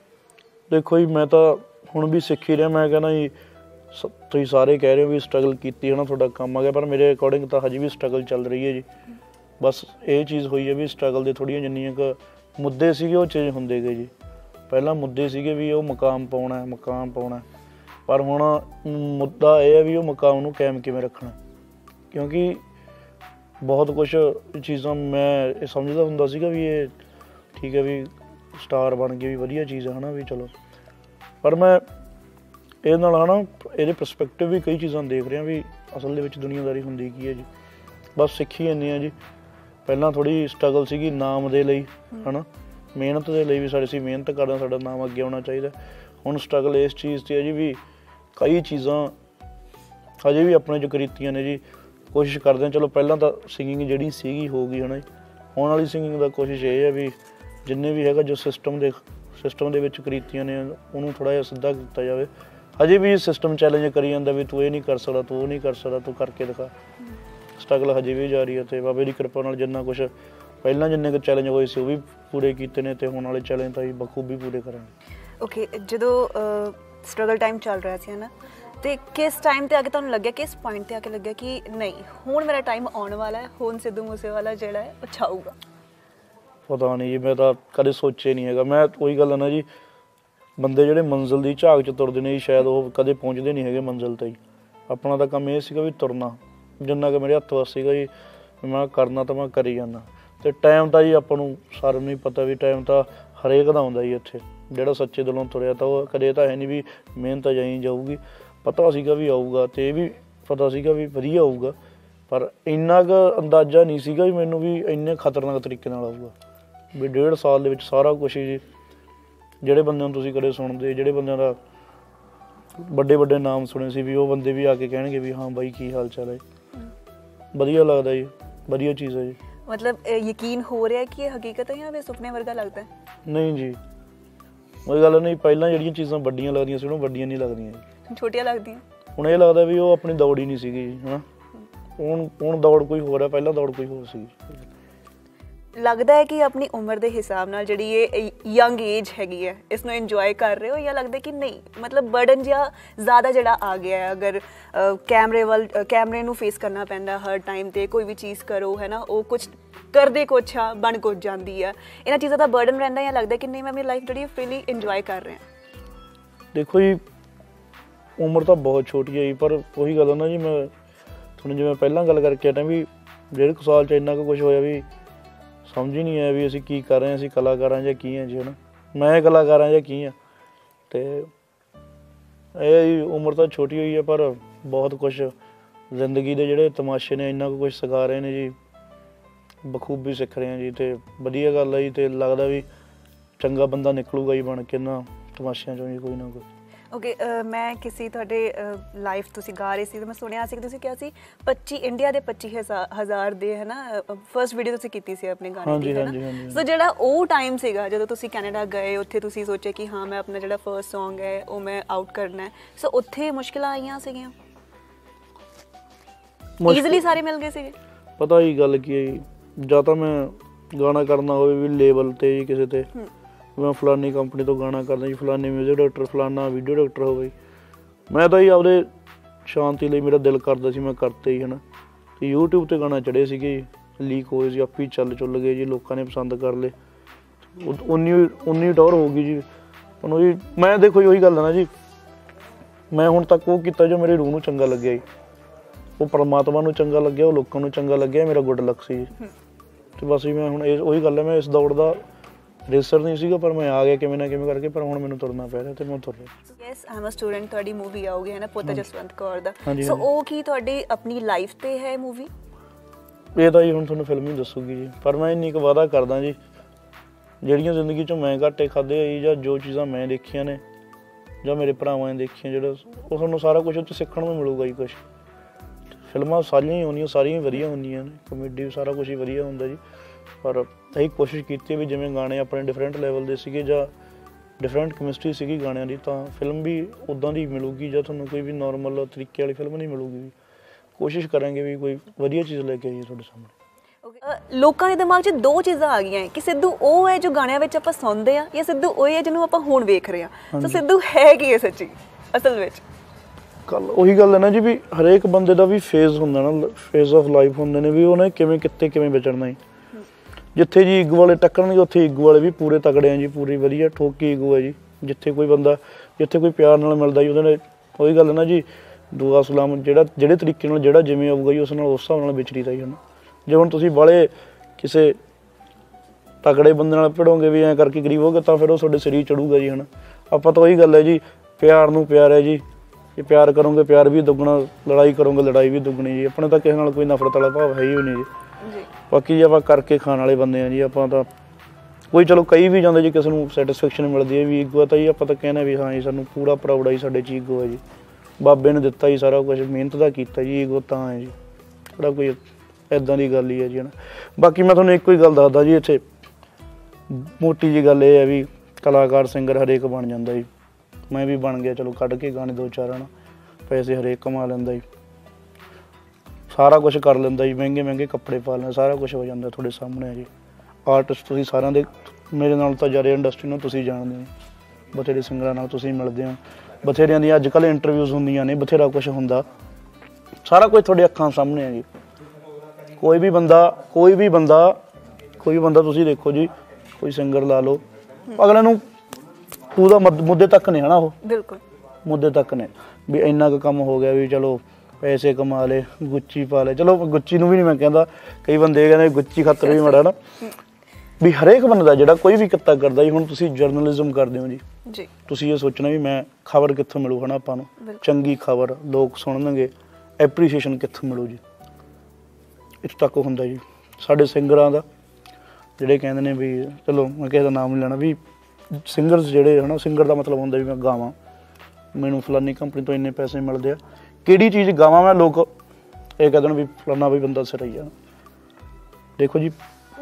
ਦੇਖੋ ਜੀ, ਮੈਂ ਤਾਂ ਹੁਣ ਵੀ ਸਿੱਖ ਹੀ ਰਿਹਾ। ਮੈਂ ਕਹਿੰਦਾ ਜੀ ਤੁਸੀਂ ਸਾਰੇ ਕਹਿ ਰਹੇ ਹੋ ਵੀ ਸਟਰਗਲ ਕੀਤੀ ਹੈ ਨਾ, ਤੁਹਾਡਾ ਕੰਮ ਆ ਗਿਆ, ਪਰ ਮੇਰੇ ਅਕੋਰਡਿੰਗ ਤਾਂ ਹਜੇ ਵੀ ਸਟਰਗਲ ਚੱਲ ਰਹੀ ਹੈ ਜੀ। ਬਸ ਇਹ ਚੀਜ਼ ਹੋਈ ਹੈ ਵੀ ਸਟਰਗਲ ਦੇ ਥੋੜ੍ਹੀਆਂ ਜਿੰਨੀਆਂ ਕੁ ਮੁੱਦੇ ਸੀਗੇ ਉਹ ਚੇਂਜ ਹੁੰਦੇ ਗਏ ਜੀ। ਪਹਿਲਾਂ ਮੁੱਦੇ ਸੀਗੇ ਵੀ ਉਹ ਮੁਕਾਮ ਪਾਉਣਾ, ਪਰ ਹੁਣ ਮੁੱਦਾ ਇਹ ਹੈ ਵੀ ਉਹ ਮੁਕਾਮ ਨੂੰ ਕਾਇਮ ਕਿਵੇਂ ਰੱਖਣਾ। ਕਿਉਂਕਿ ਬਹੁਤ ਕੁਛ ਚੀਜ਼ਾਂ ਮੈਂ ਇਹ ਸਮਝਦਾ ਹੁੰਦਾ ਸੀਗਾ ਵੀ ਇਹ ਠੀਕ ਹੈ ਵੀ ਸਟਾਰ ਬਣ ਕੇ ਵੀ ਵਧੀਆ ਚੀਜ਼ ਹੈ, ਹੈ ਨਾ, ਵੀ ਚਲੋ। ਪਰ ਮੈਂ ਇਹਦੇ ਨਾਲ, ਹੈ ਨਾ, ਇਹਦੇ ਪਰਸਪੈਕਟਿਵ ਵੀ ਕਈ ਚੀਜ਼ਾਂ ਦੇਖ ਰਿਹਾ ਵੀ ਅਸਲ ਦੇ ਵਿੱਚ ਦੁਨੀਆਦਾਰੀ ਹੁੰਦੀ ਕੀ ਹੈ ਜੀ। ਬਸ ਸਿੱਖੀ ਜਾਂਦੇ ਹਾਂ ਜੀ। ਪਹਿਲਾਂ ਥੋੜ੍ਹੀ ਸਟਰਗਲ ਸੀਗੀ ਨਾਮ ਦੇ ਲਈ, ਹੈ ਨਾ, ਮਿਹਨਤ ਦੇ ਲਈ ਵੀ ਅਸੀਂ ਮਿਹਨਤ ਕਰਦੇ ਹਾਂ, ਸਾਡਾ ਨਾਮ ਅੱਗੇ ਆਉਣਾ ਚਾਹੀਦਾ। ਹੁਣ ਸਟਰਗਲ ਇਸ ਚੀਜ਼ 'ਤੇ ਹੈ ਜੀ ਵੀ ਕਈ ਚੀਜ਼ਾਂ ਹਜੇ ਵੀ ਆਪਣੇ 'ਚ ਕਰੀਤੀਆਂ ਨੇ ਜੀ। ਕੋਸ਼ਿਸ਼ ਕਰਦੇ ਹਾਂ, ਚਲੋ ਪਹਿਲਾਂ ਤਾਂ ਸਿੰਗਿੰਗ ਜਿਹੜੀ ਸੀਗੀ ਹੋ ਗਈ, ਹੈ ਨਾ ਜੀ। ਆਉਣ ਵਾਲੀ ਸਿੰਗਿੰਗ ਦਾ ਕੋਸ਼ਿਸ਼ ਇਹ ਹੈ ਵੀ ਜਿੰਨੇ ਵੀ ਹੈਗਾ ਜੋ ਸਿਸਟਮ ਦੇ ਵਿੱਚ ਕਰੀਤੀਆਂ ਨੇ ਉਹਨੂੰ ਥੋੜ੍ਹਾ ਜਿਹਾ ਸਿੱਧਾ ਕੀਤਾ ਜਾਵੇ। ਹਜੇ ਵੀ ਸਿਸਟਮ ਚੈਲੰਜ ਕਰੀ ਜਾਂਦਾ ਵੀ ਤੂੰ ਇਹ ਨਹੀਂ ਕਰ ਸਕਦਾ, ਤੂੰ ਉਹ ਨਹੀਂ ਕਰ ਸਕਦਾ, ਤੂੰ ਕਰਕੇ ਦਿਖਾ। ਸਟਰਗਲ ਹਜੇ ਵੀ ਜਾਰੀ ਹੈ, ਅਤੇ ਬਾਬੇ ਦੀ ਕਿਰਪਾ ਨਾਲ ਜਿੰਨਾ ਕੁਛ ਪਹਿਲਾਂ ਜਿੰਨੇ ਕੁ ਚੈਲੰਜ ਹੋਏ ਸੀ ਉਹ ਵੀ ਪੂਰੇ ਕੀਤੇ ਨੇ, ਅਤੇ ਹੁਣ ਵਾਲੇ ਚੈਲੰਜ ਤਾਂ ਹੀ ਬਖੂਬੀ ਪੂਰੇ ਕਰਾਂਗੇ। ਓਕੇ, ਜਦੋਂ ਸਟਰਗਲ ਟਾਈਮ ਚੱਲ ਰਿਹਾ ਸੀ ਨਾ, ਤੇ ਕਿਸ ਟਾਈਮ ਤੇ ਆ ਕੇ ਤੁਹਾਨੂੰ ਲੱਗਿਆ, ਕਿਸ ਪੁਆਇੰਟ ਤੇ ਆ ਕੇ ਲੱਗਿਆ ਕਿ ਨਹੀਂ ਹੁਣ ਮੇਰਾ ਟਾਈਮ ਆਉਣ ਵਾਲਾ ਹੈ, ਹੁਣ ਸਿੱਧੂ ਮੂਸੇਵਾਲਾ ਜਿਹੜਾ ਹੈ ਉਹ ਛਾਊਗਾ? ਪਤਾ ਨਹੀਂ ਜੀ, ਮੈਂ ਤਾਂ ਕਦੇ ਸੋਚਿਆ ਨਹੀਂ ਹੈਗਾ। ਮੈਂ ਉਹੀ ਗੱਲ ਹੈ ਨਾ ਜੀ, ਬੰਦੇ ਜਿਹੜੇ ਮੰਜ਼ਿਲ ਦੀ ਝਾਕ 'ਚ ਤੁਰਦੇ ਨੇ ਜੀ, ਸ਼ਾਇਦ ਉਹ ਕਦੇ ਪਹੁੰਚਦੇ ਨਹੀਂ ਹੈਗੇ ਮੰਜ਼ਿਲ 'ਤੇ ਜੀ। ਆਪਣਾ ਤਾਂ ਕੰਮ ਇਹ ਸੀਗਾ ਵੀ ਤੁਰਨਾ, ਜਿੰਨਾ ਕਿ ਮੇਰੇ ਹੱਥ ਵੱਸ ਸੀਗਾ ਜੀ, ਮੈਂ ਕਰਨਾ ਤਾਂ ਮੈਂ ਕਰੀ ਜਾਂਦਾ। ਅਤੇ ਟਾਈਮ ਤਾਂ ਜੀ ਆਪਾਂ ਨੂੰ ਸਾਰਿਆਂ ਨੂੰ ਹੀ ਪਤਾ ਵੀ ਟਾਈਮ ਤਾਂ ਹਰੇਕ ਦਾ ਆਉਂਦਾ ਜੀ ਇੱਥੇ। ਜਿਹੜਾ ਸੱਚੇ ਦਿਲੋਂ ਤੁਰਿਆ ਤਾਂ ਉਹ ਕਦੇ ਤਾਂ ਹੈ ਨਹੀਂ ਵੀ ਮਿਹਨਤ ਜਾਈ ਜਾਊਗੀ। ਪਤਾ ਸੀਗਾ ਵੀ ਆਊਗਾ, ਅਤੇ ਇਹ ਵੀ ਪਤਾ ਸੀਗਾ ਵੀ ਵਧੀਆ ਆਊਗਾ, ਪਰ ਇੰਨਾ ਕੁ ਅੰਦਾਜ਼ਾ ਨਹੀਂ ਸੀਗਾ ਵੀ ਮੈਨੂੰ ਵੀ ਇੰਨੇ ਖਤਰਨਾਕ ਤਰੀਕੇ ਨਾਲ ਆਊਗਾ। ਵੀ 1.5 ਸਾਲ ਦੇ ਵਿੱਚ ਸਾਰਾ ਕੁਛ ਜੀ, ਜਿਹੜੇ ਬੰਦਿਆਂ ਨੂੰ ਤੁਸੀਂ ਕਦੇ ਸੁਣਦੇ, ਜਿਹੜੇ ਬੰਦਿਆਂ ਦਾ ਵੱਡੇ ਵੱਡੇ ਨਾਮ ਸੁਣੇ ਸੀ, ਵੀ ਉਹ ਬੰਦੇ ਵੀ ਆ ਕੇ ਕਹਿਣਗੇ ਵੀ ਹਾਂ ਬਾਈ ਕੀ ਹਾਲ ਚਾਲ ਹੈ। ਵਧੀਆ ਲੱਗਦਾ ਜੀ, ਵਧੀਆ ਚੀਜ਼ ਹੈ ਜੀ। ਮਤਲਬ ਯਕੀਨ ਹੋ ਰਿਹਾ ਕਿ ਇਹ ਹਕੀਕਤ ਹੈ ਜਾਂ ਫਿਰ ਸੁਪਨੇ ਵਰਗਾ ਲੱਗਦਾ ਹੈ? ਨਹੀਂ ਜੀ, ਕੋਈ ਗੱਲ ਨਹੀਂ। ਪਹਿਲਾਂ ਜਿਹੜੀਆਂ ਚੀਜ਼ਾਂ ਵੱਡੀਆਂ ਲੱਗਦੀਆਂ ਸੀ ਉਹ ਵੱਡੀਆਂ ਨਹੀਂ ਲੱਗਦੀਆਂ ਜੀ, ਛੋਟੀਆਂ ਲੱਗਦੀਆਂ। ਹੁਣ ਇਹ ਲੱਗਦਾ ਵੀ ਉਹ ਆਪਣੀ ਦੌੜ ਹੀ ਨਹੀਂ ਸੀਗੀ ਜੀ, ਹੈ ਨਾ। ਹੁਣ ਦੌੜ ਕੋਈ ਹੋਰ ਹੈ, ਪਹਿਲਾਂ ਦੌੜ ਕੋਈ ਹੋਰ ਸੀਗੀ। ਲੱਗਦਾ ਹੈ ਕਿ ਆਪਣੀ ਉਮਰ ਦੇ ਹਿਸਾਬ ਨਾਲ ਜਿਹੜੀ ਇਹ ਯੰਗ ਏਜ ਹੈਗੀ ਹੈ ਇਸ ਨੂੰ ਇੰਜੋਏ ਕਰ ਰਹੇ ਹੋ, ਜਾਂ ਲੱਗਦਾ ਕਿ ਨਹੀਂ ਮਤਲਬ ਬਰਡਨ ਜਿਹਾ ਜ਼ਿਆਦਾ ਜਿਹੜਾ ਆ ਗਿਆ ਹੈ, ਅਗਰ ਕੈਮਰੇ ਨੂੰ ਫੇਸ ਕਰਨਾ ਪੈਂਦਾ ਹਰ ਟਾਈਮ 'ਤੇ, ਕੋਈ ਵੀ ਚੀਜ਼ ਕਰੋ ਹੈ ਨਾ, ਉਹ ਕੁਛ ਕਰਦੇ ਕੁਛ ਆ ਬਣ ਕੁਛ ਜਾਂਦੀ ਆ, ਇਹਨਾਂ ਚੀਜ਼ਾਂ ਦਾ ਬਰਡਨ ਰਹਿੰਦਾ, ਜਾਂ ਲੱਗਦਾ ਕਿ ਨਹੀਂ ਮੈਂ ਮੇਰੀ ਲਾਈਫ ਜਿਹੜੀ ਫ੍ਰੀਲੀ ਇੰਜੋਏ ਕਰ ਰਿਹਾ? ਦੇਖੋ ਜੀ, ਉਮਰ ਤਾਂ ਬਹੁਤ ਛੋਟੀ ਹੈ ਜੀ, ਪਰ ਉਹੀ ਗੱਲ ਨਾ ਜੀ, ਮੈਂ ਤੁਹਾਨੂੰ ਜਿਵੇਂ ਪਹਿਲਾਂ ਗੱਲ ਕਰਕੇ ਹਟਿਆ ਵੀ 1.5 ਸਾਲ 'ਚ ਇੰਨਾ ਕੁ ਕੁਛ ਹੋਇਆ ਵੀ ਸਮਝ ਹੀ ਨਹੀਂ ਆਇਆ ਵੀ ਅਸੀਂ ਕੀ ਕਰ ਰਹੇ ਹਾਂ, ਅਸੀਂ ਕਲਾਕਾਰ ਹਾਂ ਜਾਂ ਕੀ ਹਾਂ ਜੀ, ਹੈ ਨਾ। ਮੈਂ ਕਲਾਕਾਰ ਹਾਂ ਜਾਂ ਕੀ ਹਾਂ। ਅਤੇ ਇਹ ਜੀ ਉਮਰ ਤਾਂ ਛੋਟੀ ਹੋਈ ਹੈ, ਪਰ ਬਹੁਤ ਕੁਛ ਜ਼ਿੰਦਗੀ ਦੇ ਜਿਹੜੇ ਤਮਾਸ਼ੇ ਨੇ ਇੰਨਾ ਕੁ ਕੁਛ ਸਿਖਾ ਰਹੇ ਨੇ ਜੀ, ਬਖੂਬੀ ਸਿੱਖ ਰਹੇ ਹਾਂ ਜੀ। ਅਤੇ ਵਧੀਆ ਗੱਲ ਹੈ ਜੀ, ਅਤੇ ਲੱਗਦਾ ਵੀ ਚੰਗਾ ਬੰਦਾ ਨਿਕਲੂਗਾ ਜੀ ਬਣ ਕੇ ਇਹਨਾਂ ਤਮਾਸ਼ਿਆਂ 'ਚੋਂ ਜੀ ਕੋਈ ਨਾ ਕੋਈ। ਓਕੇ, ਮੈਂ ਕਿਸੇ ਤੁਹਾਡੇ ਲਾਈਵ ਤੁਸੀਂ ਗਾ ਰਹੇ ਸੀ ਤਾਂ ਮੈਂ ਸੁਣਿਆ ਸੀ ਕਿ ਤੁਸੀਂ ਕਿਹਾ ਸੀ ਇੰਡੀਆ ਦੇ 25,000 ਦੇ ਹੈ ਨਾ ਫਸਟ ਵੀਡੀਓ ਤੁਸੀਂ ਕੀਤੀ ਸੀ ਆਪਣੇ ਗਾਣੇ ਦੀ, ਹੈ ਨਾ। ਸੋ ਜਿਹੜਾ ਉਹ ਟਾਈਮ ਸੀਗਾ ਜਦੋਂ ਤੁਸੀਂ ਕੈਨੇਡਾ ਗਏ, ਉੱਥੇ ਤੁਸੀਂ ਸੋਚਿਆ ਕਿ ਹਾਂ ਮੈਂ ਆਪਣਾ ਜਿਹੜਾ ਫਸਟ ਸੌਂਗ ਹੈ ਉਹ ਮੈਂ ਆਊਟ ਕਰਨਾ ਹੈ, ਸੋ ਉੱਥੇ ਮੁਸ਼ਕਿਲਾਂ ਆਈਆਂ ਸੀਗੀਆਂ? ਈਜ਼ੀਲੀ ਸਾਰੇ ਮਿਲ ਗਏ ਸੀਗੇ? ਪਤਾ ਹੀ ਗੱਲ ਕੀ ਹੈ, ਜਾਂ ਤਾਂ ਮੈਂ ਗਾਣਾ ਕਰਨਾ ਹੋਵੇ ਵੀ ਲੇਬਲ 'ਤੇ ਕਿਸੇ 'ਤੇ, ਮੈਂ ਫਲਾਨੀ ਕੰਪਨੀ ਤੋਂ ਗਾਣਾ ਕਰਦਾ ਜੀ, ਫਲਾਨੀ ਮਿਊਜ਼ਿਕ ਡਾਇਰੈਕਟਰ, ਫਲਾਨਾ ਵੀਡੀਓ ਡਾਇਰੈਕਟਰ ਹੋਵੇ, ਮੈਂ ਤਾਂ ਜੀ ਆਪਦੇ ਸ਼ਾਂਤੀ ਲਈ ਮੇਰਾ ਦਿਲ ਕਰਦਾ ਸੀ ਮੈਂ ਕਰਤੇ ਹੀ, ਹੈ ਨਾ। ਅਤੇ YouTube 'ਤੇ ਗਾਣਾ ਚੜ੍ਹੇ ਸੀਗੇ ਜੀ, ਲੀਕ ਹੋਏ ਸੀ, ਆਪੇ ਚੱਲ ਚੁੱਲ ਗਏ ਜੀ, ਲੋਕਾਂ ਨੇ ਪਸੰਦ ਕਰ ਲਏ, ਉਨੀ ਟੌਰ ਹੋ ਗਈ ਜੀ ਉਹਨੂੰ ਜੀ। ਮੈਂ ਦੇਖੋ ਜੀ ਉਹੀ ਗੱਲ ਹੈ ਨਾ ਜੀ, ਮੈਂ ਹੁਣ ਤੱਕ ਉਹ ਕੀਤਾ ਜੋ ਮੇਰੀ ਰੂਹ ਨੂੰ ਚੰਗਾ ਲੱਗਿਆ ਜੀ, ਉਹ ਪਰਮਾਤਮਾ ਨੂੰ ਚੰਗਾ ਲੱਗਿਆ, ਉਹ ਲੋਕਾਂ ਨੂੰ ਚੰਗਾ ਲੱਗਿਆ, ਮੇਰਾ ਗੁੱਡ ਲੱਕ ਸੀ ਜੀ। ਅਤੇ ਬਸ ਜੀ ਮੈਂ ਹੁਣ ਉਹੀ ਗੱਲ ਹੈ, ਮੈਂ ਇਸ ਦੌੜ ਦਾ ਰੇਸਰ ਨਹੀਂ ਸੀਗਾ, ਪਰ ਮੈਂ ਆ ਗਿਆ ਕਿਵੇਂ ਨਾ ਕਿਵੇਂ ਕਰਕੇ, ਪਰ ਹੁਣ ਮੈਨੂੰ ਤੁਰਨਾ ਪੈ ਰਿਹਾ ਅਤੇ ਮੈਂ ਤੁਰ ਰਿਹਾ। Yes, I am a student. ਤੁਹਾਡੀ ਮੂਵੀ ਆਊਗੀ ਹੈ ਨਾ ਪੁੱਤ ਜਸਵੰਤ ਕੌਰ ਦਾ, ਸੋ ਉਹ ਕੀ ਤੁਹਾਡੀ ਆਪਣੀ ਲਾਈਫ 'ਤੇ ਹੈ ਮੂਵੀ? ਇਹ ਤਾਂ ਜੀ ਹੁਣ ਤੁਹਾਨੂੰ ਫਿਲਮ ਹੀ ਦੱਸੂਗੀ ਜੀ, ਪਰ ਮੈਂ ਇੰਨੀ ਕੁ ਵਾਅਦਾ ਕਰਦਾ ਜੀ, ਜਿਹੜੀਆਂ ਜ਼ਿੰਦਗੀ 'ਚੋਂ ਮੈਂ ਘਾਟੇ ਖਾਧੇ ਆ ਜੀ, ਜਾਂ ਜੋ ਚੀਜ਼ਾਂ ਮੈਂ ਦੇਖੀਆਂ ਨੇ ਜਾਂ ਮੇਰੇ ਭਰਾਵਾਂ ਨੇ ਦੇਖੀਆਂ, ਜਿਹੜਾ ਉਹ ਤੁਹਾਨੂੰ ਸਾਰਾ ਕੁਛ ਉੱਥੇ ਸਿੱਖਣ ਨੂੰ ਮਿਲੂਗਾ ਜੀ। ਕੁਛ ਫਿਲਮਾਂ ਸਾਰੀਆਂ ਹੀ ਹੁੰਦੀਆਂ, ਸਾਰੀਆਂ ਹੀ ਵਧੀਆ ਹੁੰਦੀਆਂ ਨੇ, ਕਮੇਡੀ ਸਾਰਾ ਕੁਛ ਹੀ ਵਧੀਆ ਹੁੰਦਾ ਜੀ, ਪਰ ਅਸੀਂ ਕੋਸ਼ਿਸ਼ ਕੀਤੀ ਵੀ ਜਿਵੇਂ ਗਾਣੇ ਆਪਣੇ ਡਿਫਰੈਂਟ ਲੈਵਲ ਦੇ ਸੀਗੇ ਜਾਂ ਡਿਫਰੈਂਟ ਕੈਮਿਸਟਰੀ ਸੀਗੀ ਗਾਣਿਆਂ ਦੀ, ਤਾਂ ਫਿਲਮ ਵੀ ਉੱਦਾਂ ਦੀ ਮਿਲੂਗੀ, ਜਾਂ ਤੁਹਾਨੂੰ ਕੋਈ ਵੀ ਨੋਰਮਲ ਤਰੀਕੇ ਵਾਲੀ ਫਿਲਮ ਨਹੀਂ ਮਿਲੂਗੀ। ਕੋਸ਼ਿਸ਼ ਕਰਾਂਗੇ ਵੀ ਕੋਈ ਵਧੀਆ ਚੀਜ਼ ਲੈ ਕੇ ਆਈਏ ਤੁਹਾਡੇ ਸਾਹਮਣੇ। ਲੋਕਾਂ ਦੇ ਦਿਮਾਗ 'ਚ ਦੋ ਚੀਜ਼ਾਂ ਆ ਗਈਆਂ ਕਿ ਸਿੱਧੂ ਉਹ ਹੈ ਜੋ ਗਾਣਿਆਂ ਵਿੱਚ ਆਪਾਂ ਸੁਣਦੇ ਹਾਂ, ਜਾਂ ਸਿੱਧੂ ਉਹ ਹੈ ਜਿਹਨੂੰ ਆਪਾਂ ਹੁਣ ਵੇਖ ਰਹੇ ਹਾਂ। ਸੋ ਸਿੱਧੂ ਹੈ ਕੀ ਹੈ ਸੱਚੀ ਅਸਲ ਵਿੱਚ? ਗੱਲ ਉਹੀ ਗੱਲ ਹੈ ਨਾ ਜੀ, ਵੀ ਹਰੇਕ ਬੰਦੇ ਦਾ ਵੀ ਫੇਜ਼ ਹੁੰਦਾ ਨਾ, ਫੇਜ਼ ਆਫ ਲਾਈਫ ਹੁੰਦੇ ਨੇ, ਵੀ ਉਹਨੇ ਕਿਵੇਂ ਕਿੱਥੇ ਕਿਵੇਂ ਵਿਚਰਨਾ ਜੀ। ਜਿੱਥੇ ਜੀ ਈਗੋ ਵਾਲੇ ਟੱਕਰਨਗੇ ਉੱਥੇ ਈਗੋ ਵਾਲੇ ਵੀ ਪੂਰੇ ਤਕੜੇ ਆ ਜੀ, ਪੂਰੀ ਵਧੀਆ ਠੋਕੀ ਈਗੋ ਹੈ ਜੀ। ਜਿੱਥੇ ਕੋਈ ਬੰਦਾ, ਜਿੱਥੇ ਕੋਈ ਪਿਆਰ ਨਾਲ ਮਿਲਦਾ ਜੀ, ਉਹਦੇ ਨਾਲ ਉਹੀ ਗੱਲ ਹੈ ਨਾ ਜੀ, ਦੁਆ ਸਲਾਮ, ਜਿਹੜੇ ਤਰੀਕੇ ਨਾਲ ਜਿਹੜਾ ਜਿਵੇਂ ਆਊਗਾ ਜੀ ਉਸ ਨਾਲ ਉਸ ਹਿਸਾਬ ਨਾਲ ਵਿਚਰੀਦਾ ਜੀ, ਹੈ ਨਾ। ਜੇ ਹੁਣ ਤੁਸੀਂ ਬਾਹਲੇ ਕਿਸੇ ਤਕੜੇ ਬੰਦੇ ਨਾਲ ਭਿੜੋਗੇ ਵੀ ਐਂ ਕਰਕੇ ਗਰੀਬ ਹੋਗੇ, ਤਾਂ ਫਿਰ ਉਹ ਤੁਹਾਡੇ ਸਰੀਰ ਚੜੂਗਾ ਜੀ, ਹੈ ਨਾ। ਆਪਾਂ ਤਾਂ ਉਹੀ ਗੱਲ ਹੈ ਜੀ, ਪਿਆਰ ਨੂੰ ਪਿਆਰ ਹੈ ਜੀ, ਜੇ ਪਿਆਰ ਕਰੋਗੇ ਪਿਆਰ ਵੀ ਦੁੱਗਣਾ, ਲੜਾਈ ਕਰੋਗੇ ਲੜਾਈ ਵੀ ਦੁੱਗਣੀ ਜੀ। ਆਪਣੇ ਤਾਂ ਕਿਸੇ ਨਾਲ ਕੋਈ ਨਫ਼ਰਤ ਵਾਲਾ ਭਾਵ ਹੈ ਹੀ ਨਹੀਂ ਜੀ। ਬਾਕੀ ਜੀ ਆਪਾਂ ਕਰਕੇ ਖਾਣ ਵਾਲੇ ਬੰਦੇ ਆ ਜੀ, ਆਪਾਂ ਤਾਂ ਕੋਈ ਚਲੋ ਕਹੀ ਵੀ ਜਾਂਦੇ ਜੀ, ਕਿਸੇ ਨੂੰ ਸੈਟਿਸਫੈਕਸ਼ਨ ਮਿਲਦੀ ਹੈ ਵੀ ਈਗੋ ਤਾਂ ਜੀ, ਆਪਾਂ ਤਾਂ ਕਹਿੰਦੇ ਵੀ ਹਾਂ ਜੀ ਸਾਨੂੰ ਪੂਰਾ ਪ੍ਰਾਊਡ ਆ ਜੀ, ਸਾਡੇ 'ਚ ਈਗੋ ਹੈ ਜੀ, ਬਾਬੇ ਨੇ ਦਿੱਤਾ ਜੀ ਸਾਰਾ ਕੁਛ, ਮਿਹਨਤ ਦਾ ਕੀਤਾ ਜੀ, ਈਗੋ ਤਾਂ ਹੈ ਜੀ, ਥੋੜ੍ਹਾ ਕੋਈ ਇੱਦਾਂ ਦੀ ਗੱਲ ਹੀ ਹੈ ਜੀ, ਹੈ ਨਾ। ਬਾਕੀ ਮੈਂ ਤੁਹਾਨੂੰ ਇੱਕੋ ਹੀ ਗੱਲ ਦੱਸਦਾ ਜੀ, ਇੱਥੇ ਮੋਟੀ ਜਿਹੀ ਗੱਲ ਇਹ ਹੈ ਵੀ ਕਲਾਕਾਰ ਸਿੰਗਰ ਹਰੇਕ ਬਣ ਜਾਂਦਾ ਜੀ, ਮੈਂ ਵੀ ਬਣ ਗਿਆ, ਚਲੋ ਕੱਢ ਕੇ ਗਾਣੇ 2-4 ਹੈ ਨਾ, ਪੈਸੇ ਹਰੇਕ ਕਮਾ ਲੈਂਦਾ ਜੀ, ਸਾਰਾ ਕੁਛ ਕਰ ਲੈਂਦਾ ਜੀ, ਮਹਿੰਗੇ ਮਹਿੰਗੇ ਕੱਪੜੇ ਪਾ ਲੈਂਦਾ, ਸਾਰਾ ਕੁਛ ਹੋ ਜਾਂਦਾ ਤੁਹਾਡੇ ਸਾਹਮਣੇ ਹੈ ਜੀ। ਆਰਟਿਸਟ ਤੁਸੀਂ ਸਾਰਿਆਂ ਦੇ ਮੇਰੇ ਨਾਲ ਤਾਂ ਜ਼ਿਆਦਾ ਇੰਡਸਟਰੀ ਨੂੰ ਤੁਸੀਂ ਜਾਣਦੇ ਹੋ, ਬਥੇਰੇ ਸਿੰਗਰਾਂ ਨਾਲ ਤੁਸੀਂ ਮਿਲਦੇ ਹੋ, ਬਥੇਰਿਆਂ ਦੀਆਂ ਅੱਜ ਕੱਲ੍ਹ ਇੰਟਰਵਿਊਜ਼ ਹੁੰਦੀਆਂ ਨੇ, ਬਥੇਰਾ ਕੁਛ ਹੁੰਦਾ, ਸਾਰਾ ਕੁਝ ਤੁਹਾਡੇ ਅੱਖਾਂ ਸਾਹਮਣੇ ਹੈ ਜੀ। ਕੋਈ ਵੀ ਬੰਦਾ ਤੁਸੀਂ ਦੇਖੋ ਜੀ, ਕੋਈ ਸਿੰਗਰ ਲਾ ਲਓ, ਅਗਲੇ ਨੂੰ ਉਹਦਾ ਮੁੱਦੇ ਤੱਕ ਨੇ, ਹੈ ਨਾ, ਉਹ ਬਿਲਕੁਲ ਮੁੱਦੇ ਤੱਕ ਨੇ ਵੀ ਇੰਨਾ ਕੁ ਕੰਮ ਹੋ ਗਿਆ ਵੀ ਚਲੋ ਪੈਸੇ ਕਮਾ ਲਏ, ਗੁੱਚੀ ਪਾ ਲਏ। ਚਲੋ ਗੁੱਚੀ ਨੂੰ ਵੀ ਨਹੀਂ ਮੈਂ ਕਹਿੰਦਾ, ਕਈ ਬੰਦੇ ਕਹਿੰਦੇ ਗੁੱਚੀ ਖਾਤਰ ਵੀ ਮਾੜਾ ਨਾ, ਵੀ ਹਰੇਕ ਬੰਦਾ ਜਿਹੜਾ ਕੋਈ ਵੀ ਕਿੱਤਾ ਕਰਦਾ ਜੀ। ਹੁਣ ਤੁਸੀਂ ਜਰਨਲਿਜ਼ਮ ਕਰਦੇ ਹੋ ਜੀ, ਤੁਸੀਂ ਇਹ ਸੋਚਣਾ ਵੀ ਮੈਂ ਖਬਰ ਕਿੱਥੋਂ ਮਿਲੂ, ਹੈ ਨਾ, ਆਪਾਂ ਨੂੰ ਚੰਗੀ ਖਬਰ, ਲੋਕ ਸੁਣਨਗੇ, ਐਪਰੀਸ਼ੀਏਸ਼ਨ ਕਿੱਥੋਂ ਮਿਲੂ ਜੀ, ਇੱਥੇ ਤੱਕ ਹੁੰਦਾ ਜੀ। ਸਾਡੇ ਸਿੰਗਰਾਂ ਦਾ ਜਿਹੜੇ ਕਹਿੰਦੇ ਨੇ ਵੀ, ਚਲੋ ਮੈਂ ਕਿਸੇ ਦਾ ਨਾਮ ਨਹੀਂ ਲੈਣਾ, ਵੀ ਸਿੰਗਰਸ ਜਿਹੜੇ, ਹੈ ਨਾ, ਸਿੰਗਰ ਦਾ ਮਤਲਬ ਹੁੰਦਾ ਵੀ ਮੈਂ ਗਾਵਾਂ, ਮੈਨੂੰ ਫਲਾਨੀ ਕੰਪਨੀ ਤੋਂ ਇੰਨੇ ਪੈਸੇ ਮਿਲਦੇ ਆ, ਕਿਹੜੀ ਚੀਜ਼ ਗਾਵਾਂ ਮੈਂ, ਲੋਕ ਇਹ ਕਹਿ ਦੇਣ ਵੀ ਫਲਾਨਾ ਵੀ ਬੰਦਾ ਸਿਰ ਹੀ ਆ। ਦੇਖੋ ਜੀ,